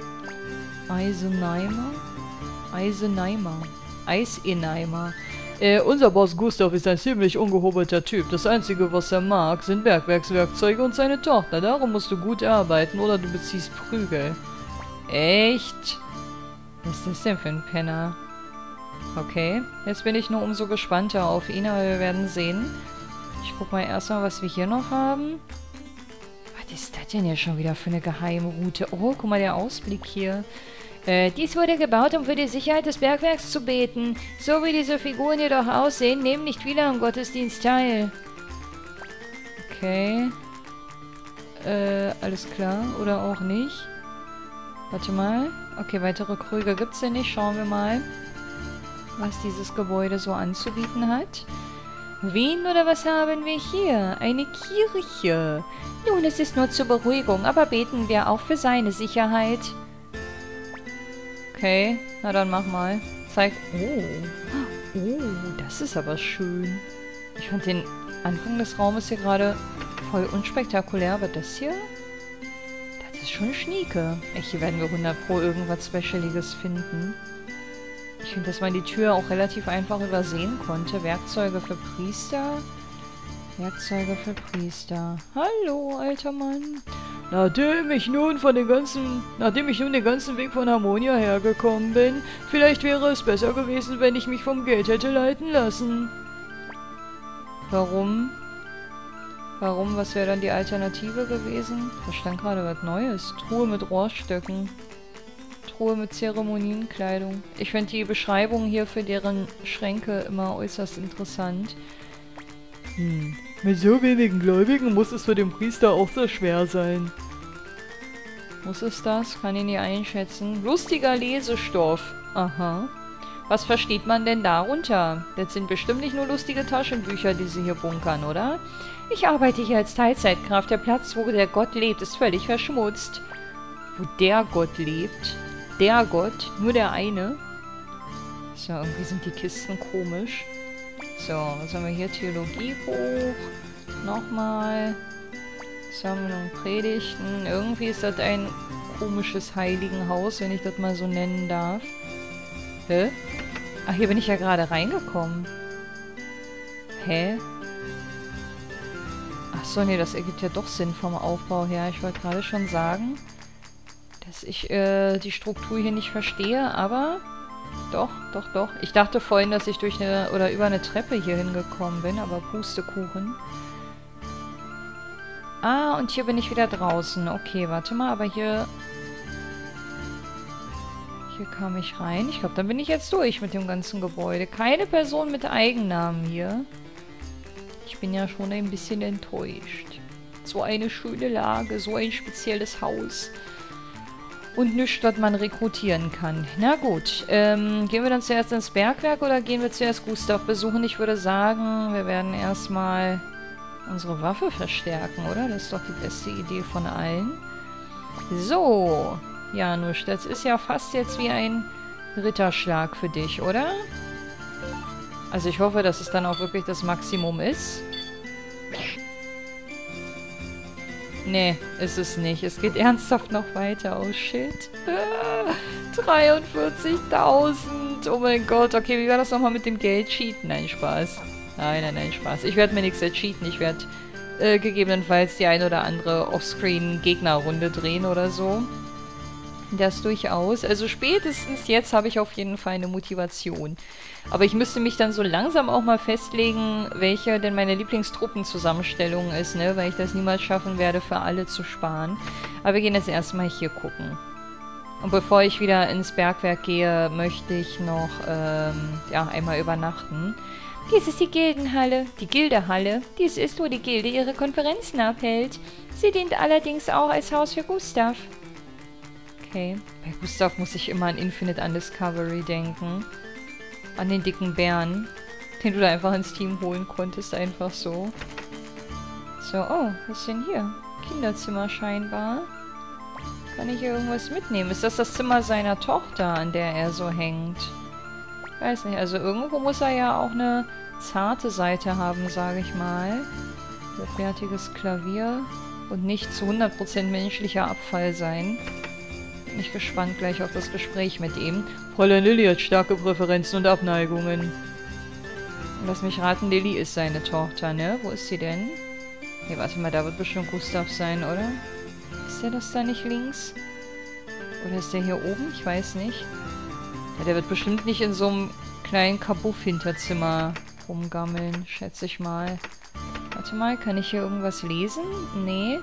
Eiseneimer. Unser Boss Gustav ist ein ziemlich ungehobelter Typ. Das Einzige, was er mag, sind Bergwerkswerkzeuge und seine Tochter. Darum musst du gut arbeiten oder du beziehst Prügel. Echt? Was ist das denn für ein Penner? Okay, jetzt bin ich nur umso gespannter auf ihn, aber wir werden sehen. Ich guck mal erstmal, was wir hier noch haben. Was ist das denn hier schon wieder für eine geheime Route? Oh, guck mal, der Ausblick hier. Dies wurde gebaut, um für die Sicherheit des Bergwerks zu beten. So wie diese Figuren jedoch aussehen, nehmen nicht viele am Gottesdienst teil. Okay. Alles klar. Oder auch nicht. Warte mal. Okay, weitere Krüge gibt's ja nicht. Schauen wir mal, was dieses Gebäude so anzubieten hat. Wen oder was haben wir hier? Eine Kirche. Nun, es ist nur zur Beruhigung, aber beten wir auch für seine Sicherheit. Okay, na dann mach mal. Zeig... Oh, das ist aber schön. Ich fand den Anfang des Raumes hier gerade voll unspektakulär, aber das hier... Das ist schon schnieke. Hier werden wir 100 Pro irgendwas Specialiges finden. Ich finde, dass man die Tür auch relativ einfach übersehen konnte. Werkzeuge für Priester. Werkzeuge für Priester. Hallo, alter Mann. Nachdem ich nun den ganzen Weg von Harmonia hergekommen bin, vielleicht wäre es besser gewesen, wenn ich mich vom Geld hätte leiten lassen. Warum? Warum? Was wäre dann die Alternative gewesen? Da stand gerade was Neues. Truhe mit Rohrstöcken. Truhe mit Zeremonienkleidung. Ich finde die Beschreibung hier für deren Schränke immer äußerst interessant. Mit so wenigen Gläubigen muss es für den Priester auch sehr schwer sein. Muss es das? Kann ich nie einschätzen. Lustiger Lesestoff. Aha. Was versteht man denn darunter? Das sind bestimmt nicht nur lustige Taschenbücher, die sie hier bunkern, oder? Ich arbeite hier als Teilzeitkraft. Der Platz, wo der Gott lebt, ist völlig verschmutzt. Wo der Gott lebt? Der Gott? Nur der eine? So, irgendwie sind die Kisten komisch. So, was haben wir hier? Theologiebuch. Nochmal. Sammlung Predigten. Irgendwie ist das ein komisches Heiligenhaus, wenn ich das mal so nennen darf. Hä? Ach, hier bin ich ja gerade reingekommen. Hä? Ach so, nee, das ergibt ja doch Sinn vom Aufbau her. Ich wollte gerade schon sagen, dass ich die Struktur hier nicht verstehe, aber doch. Ich dachte vorhin, dass ich durch eine oder über eine Treppe hier hingekommen bin, aber Pustekuchen. Ah, und hier bin ich wieder draußen. Okay, warte mal, aber hier kam ich rein. Ich glaube, dann bin ich jetzt durch mit dem ganzen Gebäude. Keine Person mit Eigennamen hier. Ich bin ja schon ein bisschen enttäuscht. So eine schöne Lage, so ein spezielles Haus. Und nichts, was man rekrutieren kann. Na gut, gehen wir dann zuerst ins Bergwerk oder gehen wir zuerst Gustav besuchen? Ich würde sagen, wir werden erstmal unsere Waffe verstärken, oder? Das ist doch die beste Idee von allen. So, Janusz, das ist ja fast jetzt wie ein Ritterschlag für dich, oder? Also ich hoffe, dass es dann auch wirklich das Maximum ist. Nee, ist es nicht. Es geht ernsthaft noch weiter. Oh, shit. 43.000. Oh mein Gott. Okay, wie war das nochmal mit dem Geld? Cheaten? Nein, Spaß. Nein, Spaß. Ich werde mir nichts cheaten. Ich werde gegebenenfalls die ein oder andere Offscreen-Gegnerrunde drehen oder so. Das durchaus. Also spätestens jetzt habe ich auf jeden Fall eine Motivation. Aber ich müsste mich dann so langsam auch mal festlegen, welche denn meine Lieblingstruppenzusammenstellung ist, ne? Weil ich das niemals schaffen werde, für alle zu sparen. Aber wir gehen jetzt erstmal hier gucken. Und bevor ich wieder ins Bergwerk gehe, möchte ich noch, ja, einmal übernachten. Dies ist die Gildenhalle. Die Gildehalle. Dies ist, wo die Gilde ihre Konferenzen abhält. Sie dient allerdings auch als Haus für Gustav. Okay. Bei Gustav muss ich immer an Infinite Undiscovery denken. An den dicken Bären, den du da einfach ins Team holen konntest, einfach so. So, oh, was ist denn hier? Kinderzimmer scheinbar. Kann ich hier irgendwas mitnehmen? Ist das das Zimmer seiner Tochter, an der er so hängt? Weiß nicht, also irgendwo muss er ja auch eine zarte Seite haben, sage ich mal. Hochwertiges Klavier und nicht zu 100% menschlicher Abfall sein. Bin ich gespannt gleich auf das Gespräch mit ihm. Fräulein Lilly hat starke Präferenzen und Abneigungen. Lass mich raten, Lilly ist seine Tochter, ne? Wo ist sie denn? Nee, warte mal, da wird bestimmt Gustav sein, oder? Ist der das da nicht links? Oder ist der hier oben? Ich weiß nicht. Ja, der wird bestimmt nicht in so einem kleinen Kabuff-Hinterzimmer rumgammeln, schätze ich mal. Warte mal, kann ich hier irgendwas lesen? Nee.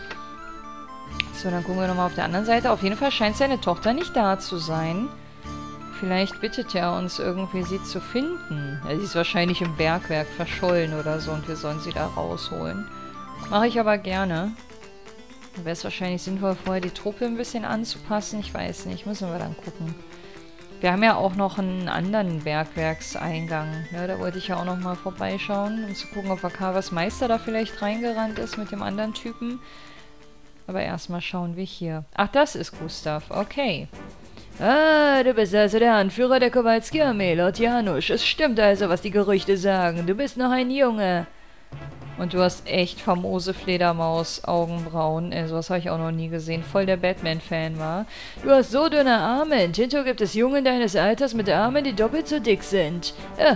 So, dann gucken wir nochmal auf der anderen Seite. Auf jeden Fall scheint seine Tochter nicht da zu sein. Vielleicht bittet er uns irgendwie, sie zu finden. Ja, sie ist wahrscheinlich im Bergwerk verschollen oder so und wir sollen sie da rausholen. Mache ich aber gerne. Dann wäre es wahrscheinlich sinnvoll, vorher die Truppe ein bisschen anzupassen. Ich weiß nicht, müssen wir dann gucken. Wir haben ja auch noch einen anderen Bergwerkseingang. Ja, da wollte ich ja auch nochmal vorbeischauen, um zu gucken, ob Vakavas Meister da vielleicht reingerannt ist mit dem anderen Typen. Aber erstmal schauen wir hier. Ach, das ist Gustav. Okay. Ah, du bist also der Anführer der Kowalski-Armee, Lord Janusz. Es stimmt also, was die Gerüchte sagen. Du bist noch ein Junge. Und du hast echt famose Fledermaus-Augenbrauen. Sowas habe ich auch noch nie gesehen. Voll der Batman-Fan war. Du hast so dünne Arme. In Tinto gibt es Jungen deines Alters mit Armen, die doppelt so dick sind.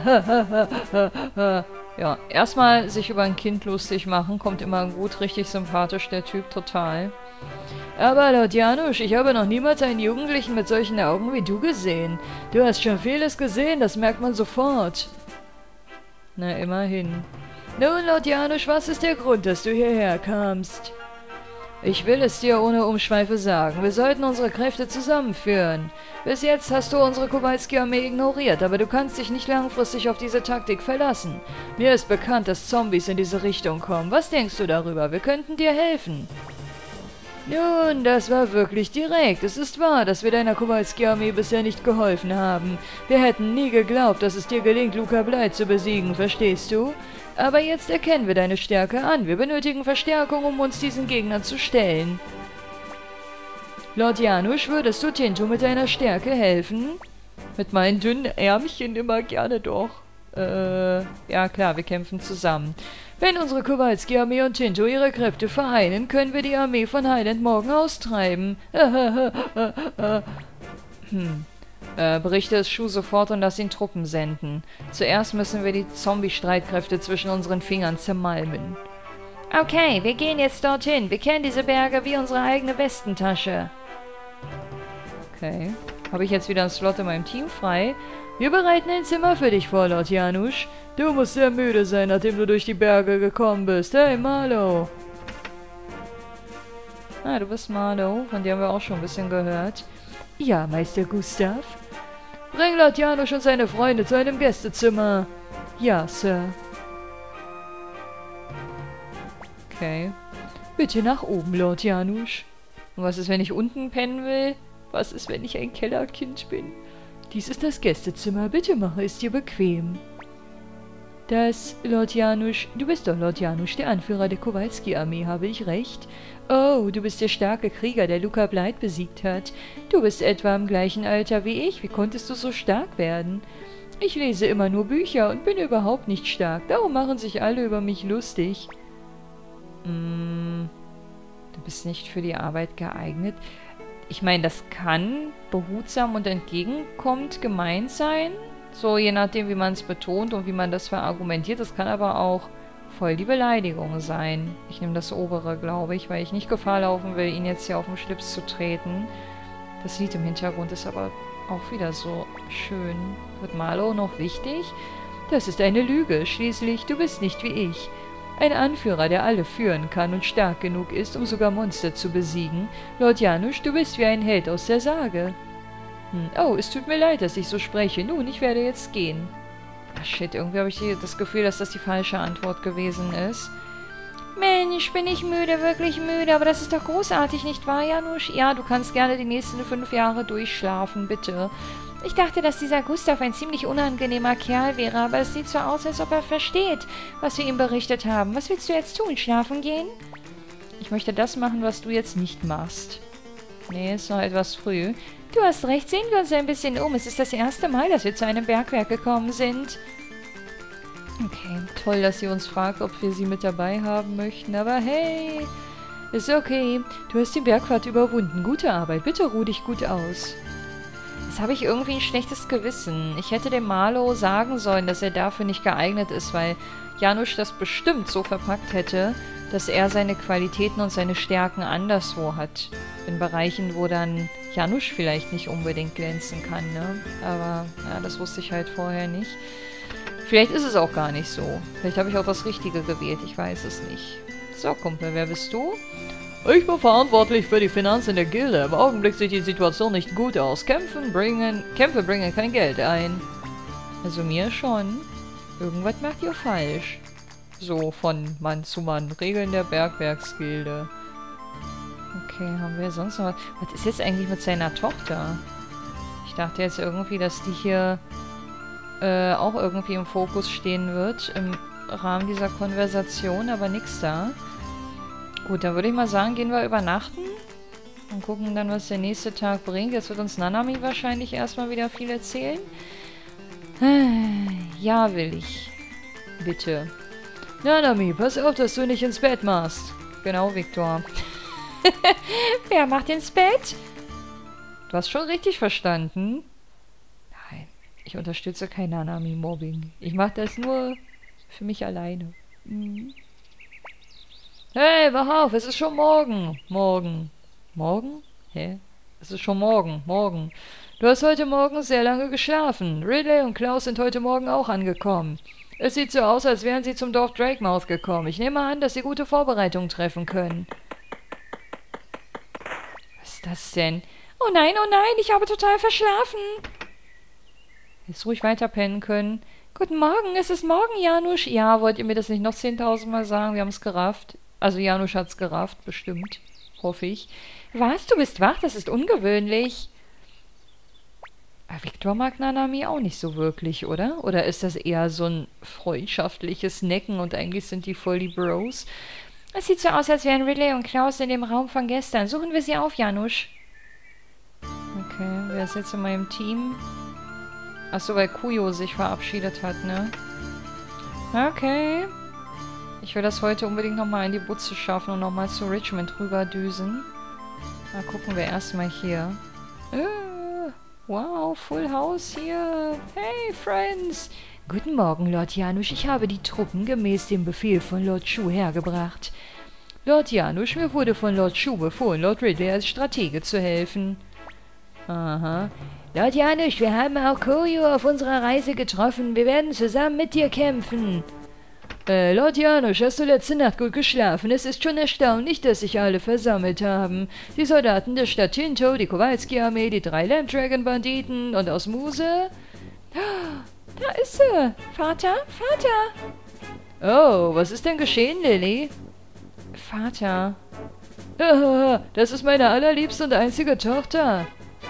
Ja, erstmal sich über ein Kind lustig machen. Kommt immer gut. Richtig sympathisch, der Typ. Total. Aber laut Janusz, ich habe noch niemals einen Jugendlichen mit solchen Augen wie du gesehen. Du hast schon vieles gesehen, das merkt man sofort. Na, immerhin. Nun, laut Janusz, was ist der Grund, dass du hierher kamst? Ich will es dir ohne Umschweife sagen. Wir sollten unsere Kräfte zusammenführen. Bis jetzt hast du unsere Kowalski-Armee ignoriert, aber du kannst dich nicht langfristig auf diese Taktik verlassen. Mir ist bekannt, dass Zombies in diese Richtung kommen. Was denkst du darüber? Wir könnten dir helfen. Nun, das war wirklich direkt. Es ist wahr, dass wir deiner Kowalski-Armee bisher nicht geholfen haben. Wir hätten nie geglaubt, dass es dir gelingt, Luca Blythe zu besiegen, verstehst du? Aber jetzt erkennen wir deine Stärke an. Wir benötigen Verstärkung, um uns diesen Gegnern zu stellen. Laut Janusz, würdest du Tinto mit deiner Stärke helfen? Mit meinen dünnen Ärmchen immer gerne doch. Ja klar, wir kämpfen zusammen. Wenn unsere Kowalski-Armee und Tinto ihre Kräfte vereinen, können wir die Armee von Highland morgen austreiben. Berichte es Shu sofort und lass ihn Truppen senden. Zuerst müssen wir die Zombie-Streitkräfte zwischen unseren Fingern zermalmen. Okay, wir gehen jetzt dorthin. Wir kennen diese Berge wie unsere eigene Westentasche. Okay. Habe ich jetzt wieder einen Slot in meinem Team frei? Wir bereiten ein Zimmer für dich vor, laut Janusz. Du musst sehr müde sein, nachdem du durch die Berge gekommen bist. Hey, Marlo. Ah, du bist Marlo. Von dir haben wir auch schon ein bisschen gehört. Ja, Meister Gustav. Bring Lord Janusz und seine Freunde zu einem Gästezimmer. Ja, Sir. Okay. Bitte nach oben, Lord Janusz. Und was ist, wenn ich unten pennen will? Was ist, wenn ich ein Kellerkind bin? Dies ist das Gästezimmer. Bitte mache es dir bequem. Das, Lord Janusz, du bist doch Lord Janusz, der Anführer der Kowalski-Armee, habe ich recht? Oh, du bist der starke Krieger, der Luca Blythe besiegt hat. Du bist etwa im gleichen Alter wie ich. Wie konntest du so stark werden? Ich lese immer nur Bücher und bin überhaupt nicht stark. Darum machen sich alle über mich lustig. Du bist nicht für die Arbeit geeignet. Ich meine, das kann behutsam und entgegenkommend gemeint sein. So, je nachdem, wie man es betont und wie man das verargumentiert. Das kann aber auch voll die Beleidigung sein. Ich nehme das obere, glaube ich, weil ich nicht Gefahr laufen will, ihn jetzt hier auf den Schlips zu treten. Das Lied im Hintergrund ist aber auch wieder so schön. Wird Marlo noch wichtig? Das ist eine Lüge. Schließlich, du bist nicht wie ich. Ein Anführer, der alle führen kann und stark genug ist, um sogar Monster zu besiegen. Lord Janusz, du bist wie ein Held aus der Sage. Oh, es tut mir leid, dass ich so spreche. Nun, ich werde jetzt gehen. Ach shit, irgendwie habe ich das Gefühl, dass das die falsche Antwort gewesen ist. Mensch, bin ich müde, wirklich müde. Aber das ist doch großartig, nicht wahr, Janusz? Ja, du kannst gerne die nächsten 5 Jahre durchschlafen, bitte. Ich dachte, dass dieser Gustav ein ziemlich unangenehmer Kerl wäre, aber es sieht so aus, als ob er versteht, was wir ihm berichtet haben. Was willst du jetzt tun? Schlafen gehen? Ich möchte das machen, was du jetzt nicht machst. Nee, ist noch etwas früh. Du hast recht, sehen wir uns ein bisschen um. Es ist das erste Mal, dass wir zu einem Bergwerk gekommen sind. Okay, toll, dass sie uns fragt, ob wir sie mit dabei haben möchten. Aber hey, ist okay. Du hast die Bergfahrt überwunden. Gute Arbeit. Bitte ruh dich gut aus. Jetzt habe ich irgendwie ein schlechtes Gewissen. Ich hätte dem Marlo sagen sollen, dass er dafür nicht geeignet ist, weil Janusz das bestimmt so verpackt hätte, dass er seine Qualitäten und seine Stärken anderswo hat. In Bereichen, wo dann Janusz vielleicht nicht unbedingt glänzen kann, ne? Aber, ja, das wusste ich halt vorher nicht. Vielleicht ist es auch gar nicht so. Vielleicht habe ich auch das Richtige gewählt, ich weiß es nicht. So, Kumpel, wer bist du? Ich bin verantwortlich für die Finanzen der Gilde. Im Augenblick sieht die Situation nicht gut aus. Kämpfe bringen kein Geld ein. Also mir schon. Irgendwas macht ihr falsch. So von Mann zu Mann. Regeln der Bergwerksgilde. Okay, haben wir sonst noch was? Was ist jetzt eigentlich mit seiner Tochter? Ich dachte jetzt irgendwie, dass die hier auch irgendwie im Fokus stehen wird. Im Rahmen dieser Konversation, aber nix da. Gut, dann würde ich mal sagen, gehen wir übernachten und gucken dann, was der nächste Tag bringt. Jetzt wird uns Nanami wahrscheinlich erstmal wieder viel erzählen. Ja, will ich. Bitte. Nanami, pass auf, dass du nicht ins Bett machst. Genau, Viktor. Wer macht ins Bett? Du hast schon richtig verstanden. Nein, ich unterstütze kein Nanami-Mobbing. Ich mache das nur für mich alleine. Hey, wach auf, es ist schon morgen. Morgen. Morgen? Hä? Es ist schon morgen. Morgen. Du hast heute Morgen sehr lange geschlafen. Ridley und Klaus sind heute Morgen auch angekommen. Es sieht so aus, als wären sie zum Dorf Drakemouth gekommen. Ich nehme an, dass sie gute Vorbereitungen treffen können. Was ist das denn? Oh nein, ich habe total verschlafen. Jetzt ruhig weiter pennen können. Guten Morgen, es ist morgen, Janusz. Ja, wollt ihr mir das nicht noch 10.000 Mal sagen? Wir haben es gerafft. Also Janusz hat's gerafft, bestimmt. Hoffe ich. Was? Du bist wach? Das ist ungewöhnlich. Aber Viktor mag Nanami auch nicht so wirklich, oder? Oder ist das eher so ein freundschaftliches Necken und eigentlich sind die voll die Bros? Es sieht so aus, als wären Ridley und Klaus in dem Raum von gestern. Suchen wir sie auf, Janusz. Okay, wer ist jetzt in meinem Team? Achso, weil Kujo sich verabschiedet hat, ne? Okay. Ich will das heute unbedingt nochmal in die Butze schaffen und nochmal zu Richmond rüberdüsen. Na, gucken wir erstmal hier. Wow, Full House hier. Hey, Friends. Guten Morgen, Lord Janusz. Ich habe die Truppen gemäß dem Befehl von Lord Shu hergebracht. Lord Janusz, mir wurde von Lord Shu befohlen, Lord Ridley als Stratege zu helfen. Aha. Lord Janusz, wir haben auch Kujo auf unserer Reise getroffen. Wir werden zusammen mit dir kämpfen. Lord Janusz, hast du letzte Nacht gut geschlafen? Es ist schon erstaunlich, dass sich alle versammelt haben. Die Soldaten der Stadt Tinto, die Kowalski-Armee, die 3 Lamp-Dragon-Banditen und aus Muse... Da ist sie! Vater? Vater! Oh, was ist denn geschehen, Lily? Vater. Das ist meine allerliebste und einzige Tochter.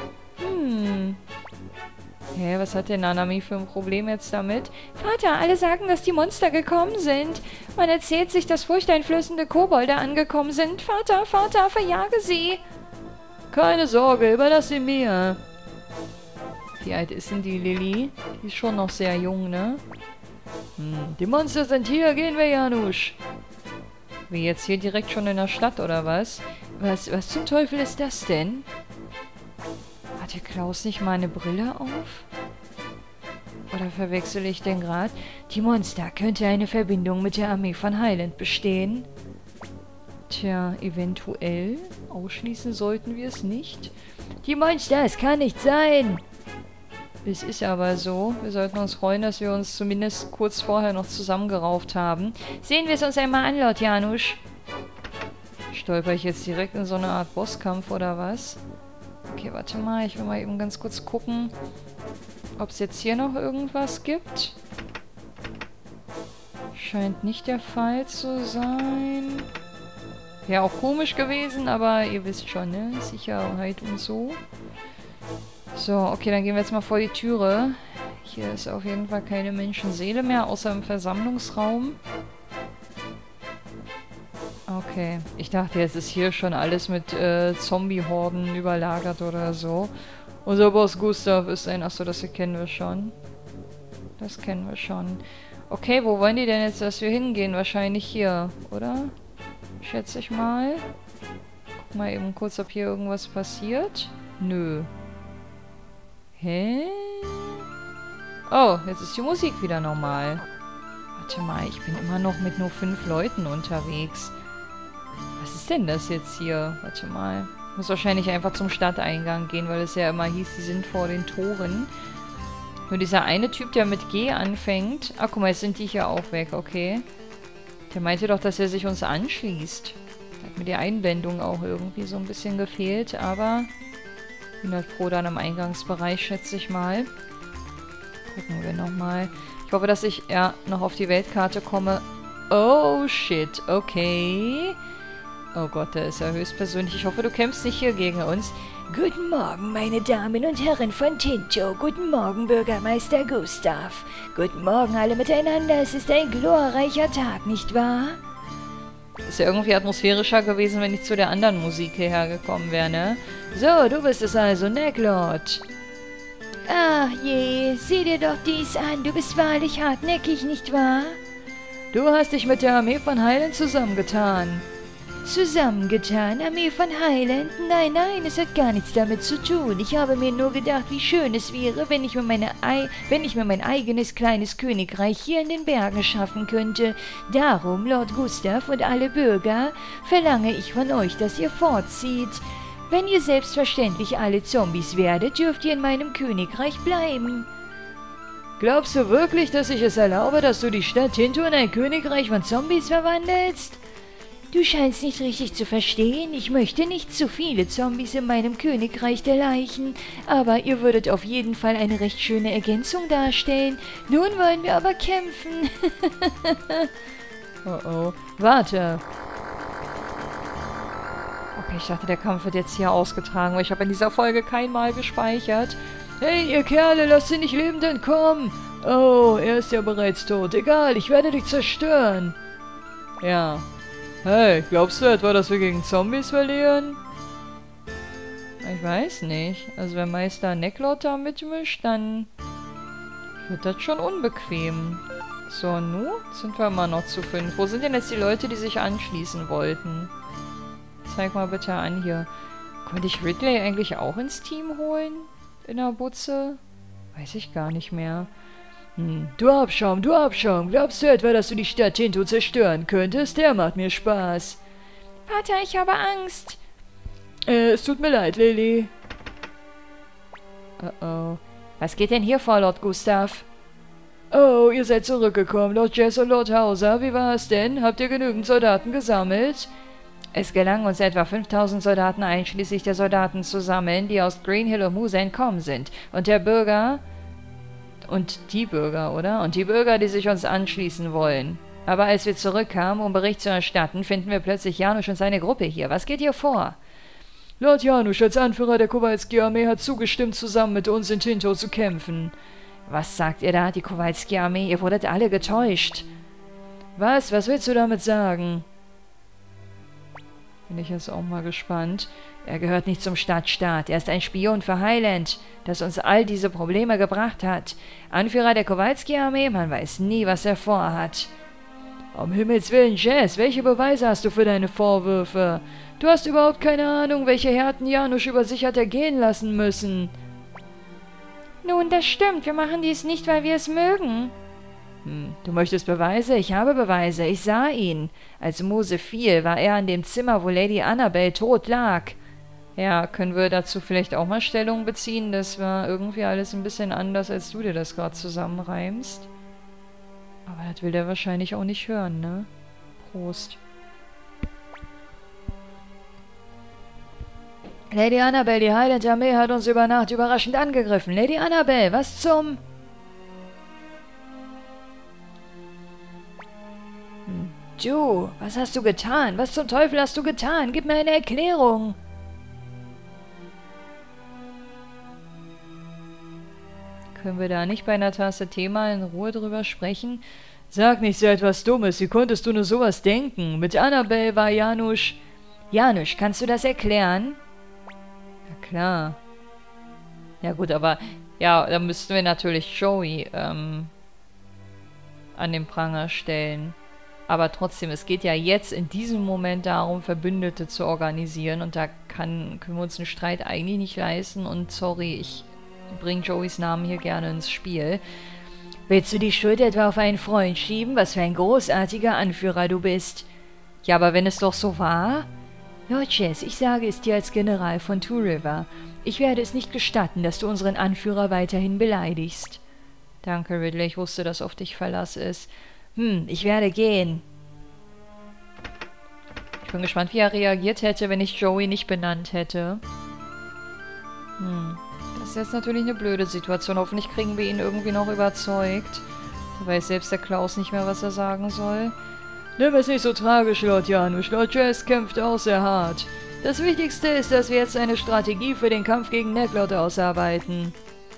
Hä, was hat denn Nanami für ein Problem jetzt damit? Vater, alle sagen, dass die Monster gekommen sind. Man erzählt sich, dass furchteinflößende Kobolde angekommen sind. Vater, Vater, verjage sie. Keine Sorge, überlass sie mir. Wie alt ist denn die Lily? Die ist schon noch sehr jung, ne? Die Monster sind hier, gehen wir, Janusz. Wie, jetzt hier direkt schon in der Stadt, oder was? Was zum Teufel ist das denn? Hat der Klaus nicht mal eine Brille auf? Oder verwechsel ich den gerade? Die Monster könnte eine Verbindung mit der Armee von Highland bestehen. Tja, eventuell. Ausschließen sollten wir es nicht. Die Monster, es kann nicht sein! Es ist aber so. Wir sollten uns freuen, dass wir uns zumindest kurz vorher noch zusammengerauft haben. Sehen wir es uns einmal an, Lord Janusz. Stolper ich jetzt direkt in so eine Art Bosskampf oder was? Okay, warte mal. Ich will mal eben ganz kurz gucken, ob es jetzt hier noch irgendwas gibt. Scheint nicht der Fall zu sein. Wäre auch komisch gewesen, aber ihr wisst schon, ne? Sicherheit und so. So, okay, dann gehen wir jetzt mal vor die Türe. Hier ist auf jeden Fall keine Menschenseele mehr, außer im Versammlungsraum. Okay, ich dachte, jetzt ist hier schon alles mit Zombie-Horden überlagert oder so. Unser Boss Gustav ist ein... Achso, das hier kennen wir schon. Das kennen wir schon. Okay, wo wollen die denn jetzt, dass wir hingehen? Wahrscheinlich hier, oder? Schätze ich mal. Guck mal eben kurz, ob hier irgendwas passiert. Nö. Hä? Oh, jetzt ist die Musik wieder normal. Warte mal, ich bin immer noch mit nur 5 Leuten unterwegs. Was ist denn das jetzt hier? Warte mal. Ich muss wahrscheinlich einfach zum Stadteingang gehen, weil es ja immer hieß, die sind vor den Toren. Nur dieser eine Typ, der mit G anfängt... Ah, guck mal, jetzt sind die hier auch weg, okay. Der meinte doch, dass er sich uns anschließt. Hat mir die Einblendung auch irgendwie so ein bisschen gefehlt, aber... 100 Pro dann im Eingangsbereich, schätze ich mal. Gucken wir nochmal. Ich hoffe, dass ich noch auf die Weltkarte komme. Oh, shit. Okay. Oh Gott, der ist ja höchstpersönlich. Ich hoffe, du kämpfst nicht hier gegen uns. Guten Morgen, meine Damen und Herren von Tinto. Guten Morgen, Bürgermeister Gustav. Guten Morgen alle miteinander. Es ist ein glorreicher Tag, nicht wahr? Ist ja irgendwie atmosphärischer gewesen, wenn ich zu der anderen Musik hierher gekommen wäre, ne? So, du bist es also, Necklord. Ach je, sieh dir doch dies an. Du bist wahrlich hartnäckig, nicht wahr? Du hast dich mit der Armee von Highland zusammengetan. Zusammengetan, Armee von Highland? Nein, nein, es hat gar nichts damit zu tun. Ich habe mir nur gedacht, wie schön es wäre, wenn ich mir mein eigenes kleines Königreich hier in den Bergen schaffen könnte. Darum, Lord Gustav und alle Bürger, verlange ich von euch, dass ihr fortzieht. Wenn ihr selbstverständlich alle Zombies werdet, dürft ihr in meinem Königreich bleiben. Glaubst du wirklich, dass ich es erlaube, dass du die Stadt Tinto in ein Königreich von Zombies verwandelst? Du scheinst nicht richtig zu verstehen. Ich möchte nicht zu viele Zombies in meinem Königreich der Leichen, aber ihr würdet auf jeden Fall eine recht schöne Ergänzung darstellen. Nun wollen wir aber kämpfen. Oh oh. Warte. Okay, ich dachte, der Kampf wird jetzt hier ausgetragen, weil ich habe in dieser Folge kein Mal gespeichert. Hey, ihr Kerle, lasst ihn nicht lebend entkommen. Oh, er ist ja bereits tot. Egal, ich werde dich zerstören. Ja. Hey, glaubst du etwa, dass wir gegen Zombies verlieren? Ich weiß nicht. Also wenn Meister Necklord da mitmischt, dann wird das schon unbequem. So, nun sind wir immer noch zu 5. Wo sind denn jetzt die Leute, die sich anschließen wollten? Zeig mal bitte an hier. Konnte ich Ridley eigentlich auch ins Team holen? In der Butze? Weiß ich gar nicht mehr. Du Abschaum, du Abschaum. Glaubst du etwa, dass du die Stadt Tinto zerstören könntest? Der macht mir Spaß. Vater, ich habe Angst. Es tut mir leid, Lily. Oh oh. Was geht denn hier vor, Lord Gustav? Oh, ihr seid zurückgekommen, Lord Jess und Lord Hauser. Wie war es denn? Habt ihr genügend Soldaten gesammelt? Es gelang uns etwa 5000 Soldaten einschließlich der Soldaten zu sammeln, die aus Greenhill und Moose entkommen sind. Und der Bürger... Und die Bürger, oder? Und die Bürger, die sich uns anschließen wollen. Aber als wir zurückkamen, um Bericht zu erstatten, finden wir plötzlich Janusz und seine Gruppe hier. Was geht hier vor? Lord Janusz als Anführer der Kowalski-Armee hat zugestimmt, zusammen mit uns in Tinto zu kämpfen. Was sagt ihr da, die Kowalski-Armee? Ihr wurdet alle getäuscht. Was? Was willst du damit sagen? Bin ich jetzt auch mal gespannt. Er gehört nicht zum Stadtstaat. Er ist ein Spion für Highland, das uns all diese Probleme gebracht hat. Anführer der Kowalski-Armee, man weiß nie, was er vorhat. Um Himmels Willen, Jess, welche Beweise hast du für deine Vorwürfe? Du hast überhaupt keine Ahnung, welche Härten Janusz über sich hat ergehen lassen müssen. Nun, das stimmt. Wir machen dies nicht, weil wir es mögen. Du möchtest Beweise? Ich habe Beweise. Ich sah ihn. Als Mose fiel, war er an dem Zimmer, wo Lady Annabel tot lag. Ja, können wir dazu vielleicht auch mal Stellung beziehen? Das war irgendwie alles ein bisschen anders, als du dir das gerade zusammenreimst. Aber das will der wahrscheinlich auch nicht hören, ne? Prost. Lady Annabel, die Highland-Armee hat uns über Nacht überraschend angegriffen. Lady Annabel, was zum... Du, was hast du getan? Was zum Teufel hast du getan? Gib mir eine Erklärung. Können wir da nicht bei einer Tasse Tee mal in Ruhe drüber sprechen? Sag nicht so etwas Dummes. Wie konntest du nur sowas denken? Mit Annabel war Janusz... Janusz, kannst du das erklären? Ja, klar. Ja gut, aber... Ja, da müssten wir natürlich Joey an den Pranger stellen. Aber trotzdem, es geht ja jetzt in diesem Moment darum, Verbündete zu organisieren. Und da können wir uns einen Streit eigentlich nicht leisten. Und sorry, ich bringe Joeys Namen hier gerne ins Spiel. Willst du die Schuld etwa auf einen Freund schieben? Was für ein großartiger Anführer du bist. Ja, aber wenn es doch so war... Lord Jess, ich sage es dir als General von Two River. Ich werde es nicht gestatten, dass du unseren Anführer weiterhin beleidigst. Danke, Ridley. Ich wusste, dass auf dich Verlass ist. Ich werde gehen. Ich bin gespannt, wie er reagiert hätte, wenn ich Joey nicht benannt hätte. Das ist jetzt natürlich eine blöde Situation. Hoffentlich kriegen wir ihn irgendwie noch überzeugt. Da weiß selbst der Klaus nicht mehr, was er sagen soll. Nimm es nicht so tragisch, Lord Janusz. Lord Jess kämpft auch sehr hart. Das Wichtigste ist, dass wir jetzt eine Strategie für den Kampf gegen Necklord ausarbeiten.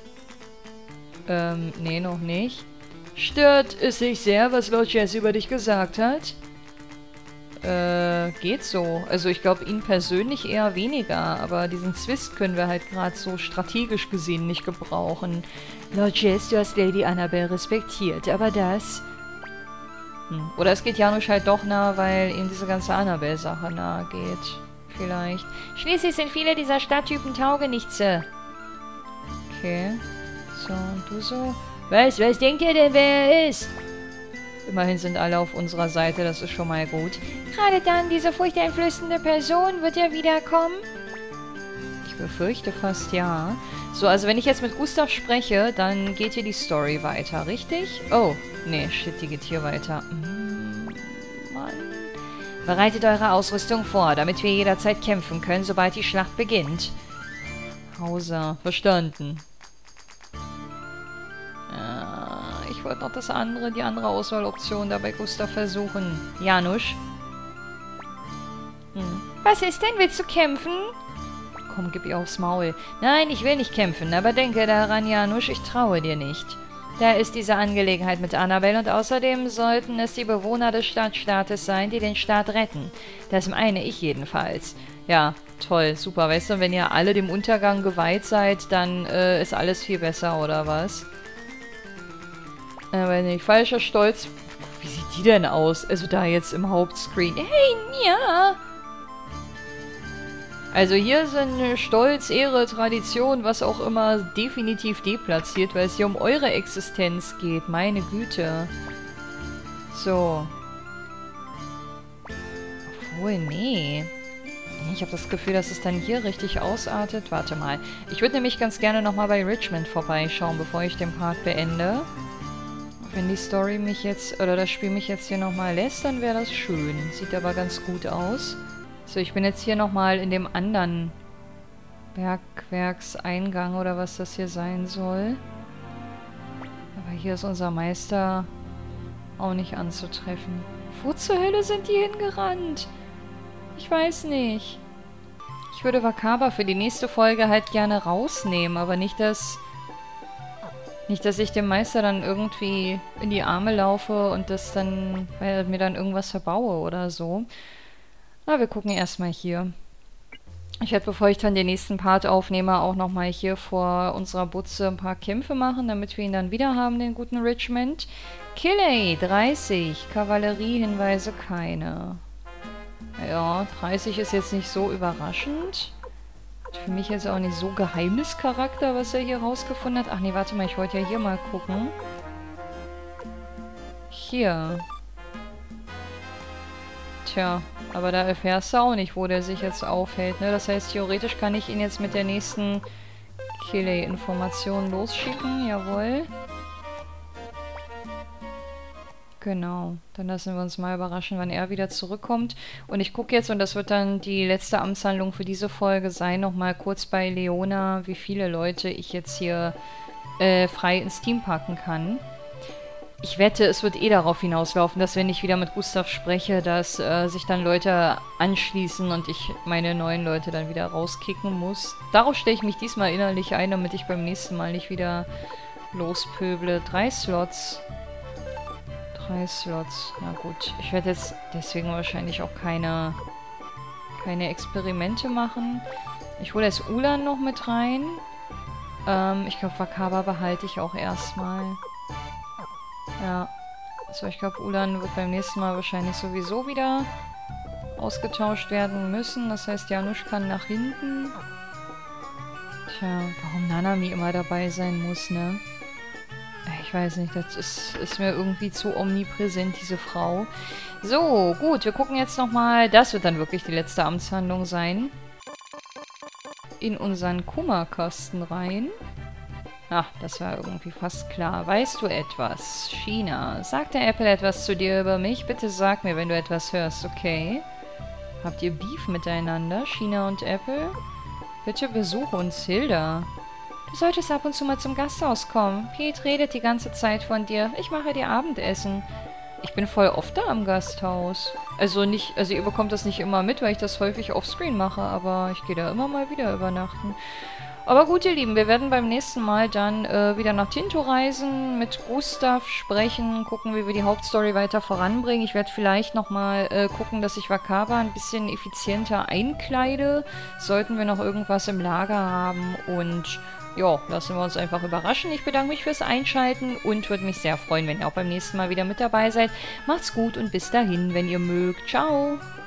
Nee, noch nicht. Stört es dich sehr, was Lord Jess über dich gesagt hat? Geht so. Also ich glaube, ihn persönlich eher weniger, aber diesen Zwist können wir halt gerade so strategisch gesehen nicht gebrauchen. Lord Jess, du hast Lady Annabel respektiert, aber das... Oder es geht Janusz halt doch nah, weil ihm diese ganze Annabelle-Sache nahe geht. Vielleicht. Schließlich sind viele dieser Stadttypen Taugenichtse. Okay. So, und du so? Was denkt ihr denn, wer er ist? Immerhin sind alle auf unserer Seite, das ist schon mal gut. Gerade dann, diese furchteinflößende Person, wird er wiederkommen? Ich befürchte fast ja. So, also wenn ich jetzt mit Gustav spreche, dann geht hier die Story weiter, richtig? Oh, nee, shit, die geht hier weiter. Mann. Bereitet eure Ausrüstung vor, damit wir jederzeit kämpfen können, sobald die Schlacht beginnt. Hauser, verstanden. Ich wollte noch die andere Auswahloption da bei Gustav versuchen. Janusz? Was ist denn? Willst du kämpfen? Komm, gib ihr aufs Maul. Nein, ich will nicht kämpfen, aber denke daran, Janusz, ich traue dir nicht. Da ist diese Angelegenheit mit Annabelle und außerdem sollten es die Bewohner des Stadtstaates sein, die den Staat retten. Das meine ich jedenfalls. Ja, toll, super. Weißt du, wenn ihr alle dem Untergang geweiht seid, dann ist alles viel besser, oder was? Aber nicht, falscher Stolz. Wie sieht die denn aus? Also da jetzt im Hauptscreen. Hey, ja! Also hier sind Stolz, Ehre, Tradition, was auch immer, definitiv deplatziert, weil es hier um eure Existenz geht. Meine Güte. So. Obwohl, nee. Ich habe das Gefühl, dass es dann hier richtig ausartet. Warte mal. Ich würde nämlich ganz gerne nochmal bei Richmond vorbeischauen, bevor ich den Part beende. Wenn die Story mich jetzt, oder das Spiel mich jetzt hier nochmal lässt, dann wäre das schön. Sieht aber ganz gut aus. So, ich bin jetzt hier nochmal in dem anderen Bergwerkseingang oder was das hier sein soll. Aber hier ist unser Meister auch nicht anzutreffen. Wo zur Hölle sind die hingerannt? Ich weiß nicht. Ich würde Wakaba für die nächste Folge halt gerne rausnehmen, aber nicht, dass ich dem Meister dann irgendwie in die Arme laufe und das dann, weil mir dann irgendwas verbaue oder so. Na, wir gucken erstmal hier. Ich werde, bevor ich dann den nächsten Part aufnehme, auch nochmal hier vor unserer Butze ein paar Kämpfe machen, damit wir ihn dann wieder haben, den guten Richmond. Killey, 30. Kavalleriehinweise keine. Ja, 30 ist jetzt nicht so überraschend. Für mich jetzt auch nicht so Geheimnischarakter, was er hier rausgefunden hat. Ach nee, warte mal, ich wollte ja hier mal gucken. Hier. Tja, aber da erfährst du auch nicht, wo der sich jetzt aufhält, ne? Das heißt, theoretisch kann ich ihn jetzt mit der nächsten Killey-Information losschicken. Jawohl. Genau. Dann lassen wir uns mal überraschen, wann er wieder zurückkommt. Und ich gucke jetzt, und das wird dann die letzte Amtshandlung für diese Folge sein, nochmal kurz bei Leona, wie viele Leute ich jetzt hier frei ins Team packen kann. Ich wette, es wird eh darauf hinauslaufen, dass wenn ich wieder mit Gustav spreche, dass sich dann Leute anschließen und ich meine neuen Leute dann wieder rauskicken muss. Darauf stelle ich mich diesmal innerlich ein, damit ich beim nächsten Mal nicht wieder lospöble. 3 Slots. 3 Slots. Na gut. Ich werde jetzt deswegen wahrscheinlich auch keine Experimente machen. Ich hole jetzt Ulan noch mit rein. Ich glaube, Wakaba behalte ich auch erstmal. Ja. Also ich glaube, Ulan wird beim nächsten Mal wahrscheinlich sowieso wieder ausgetauscht werden müssen. Das heißt, Janusz kann nach hinten. Tja, warum Nanami immer dabei sein muss, ne? Ich weiß nicht, das ist mir irgendwie zu omnipräsent, diese Frau. So, gut, wir gucken jetzt nochmal, das wird dann wirklich die letzte Amtshandlung sein. In unseren Kummerkasten rein. Ach, das war irgendwie fast klar. Weißt du etwas? China, sagt der Apple etwas zu dir über mich? Bitte sag mir, wenn du etwas hörst, okay? Habt ihr Beef miteinander, China und Apple? Bitte besuche uns, Hilda. Du solltest ab und zu mal zum Gasthaus kommen. Pete redet die ganze Zeit von dir. Ich mache dir Abendessen. Ich bin voll oft da am Gasthaus. Also ihr bekommt das nicht immer mit, weil ich das häufig offscreen mache, aber ich gehe da immer mal wieder übernachten. Aber gut, ihr Lieben, wir werden beim nächsten Mal dann wieder nach Tinto reisen, mit Gustav sprechen, gucken, wie wir die Hauptstory weiter voranbringen. Ich werde vielleicht nochmal gucken, dass ich Wakaba ein bisschen effizienter einkleide. Sollten wir noch irgendwas im Lager haben. Und ja, lassen wir uns einfach überraschen. Ich bedanke mich fürs Einschalten und würde mich sehr freuen, wenn ihr auch beim nächsten Mal wieder mit dabei seid. Macht's gut und bis dahin, wenn ihr mögt. Ciao!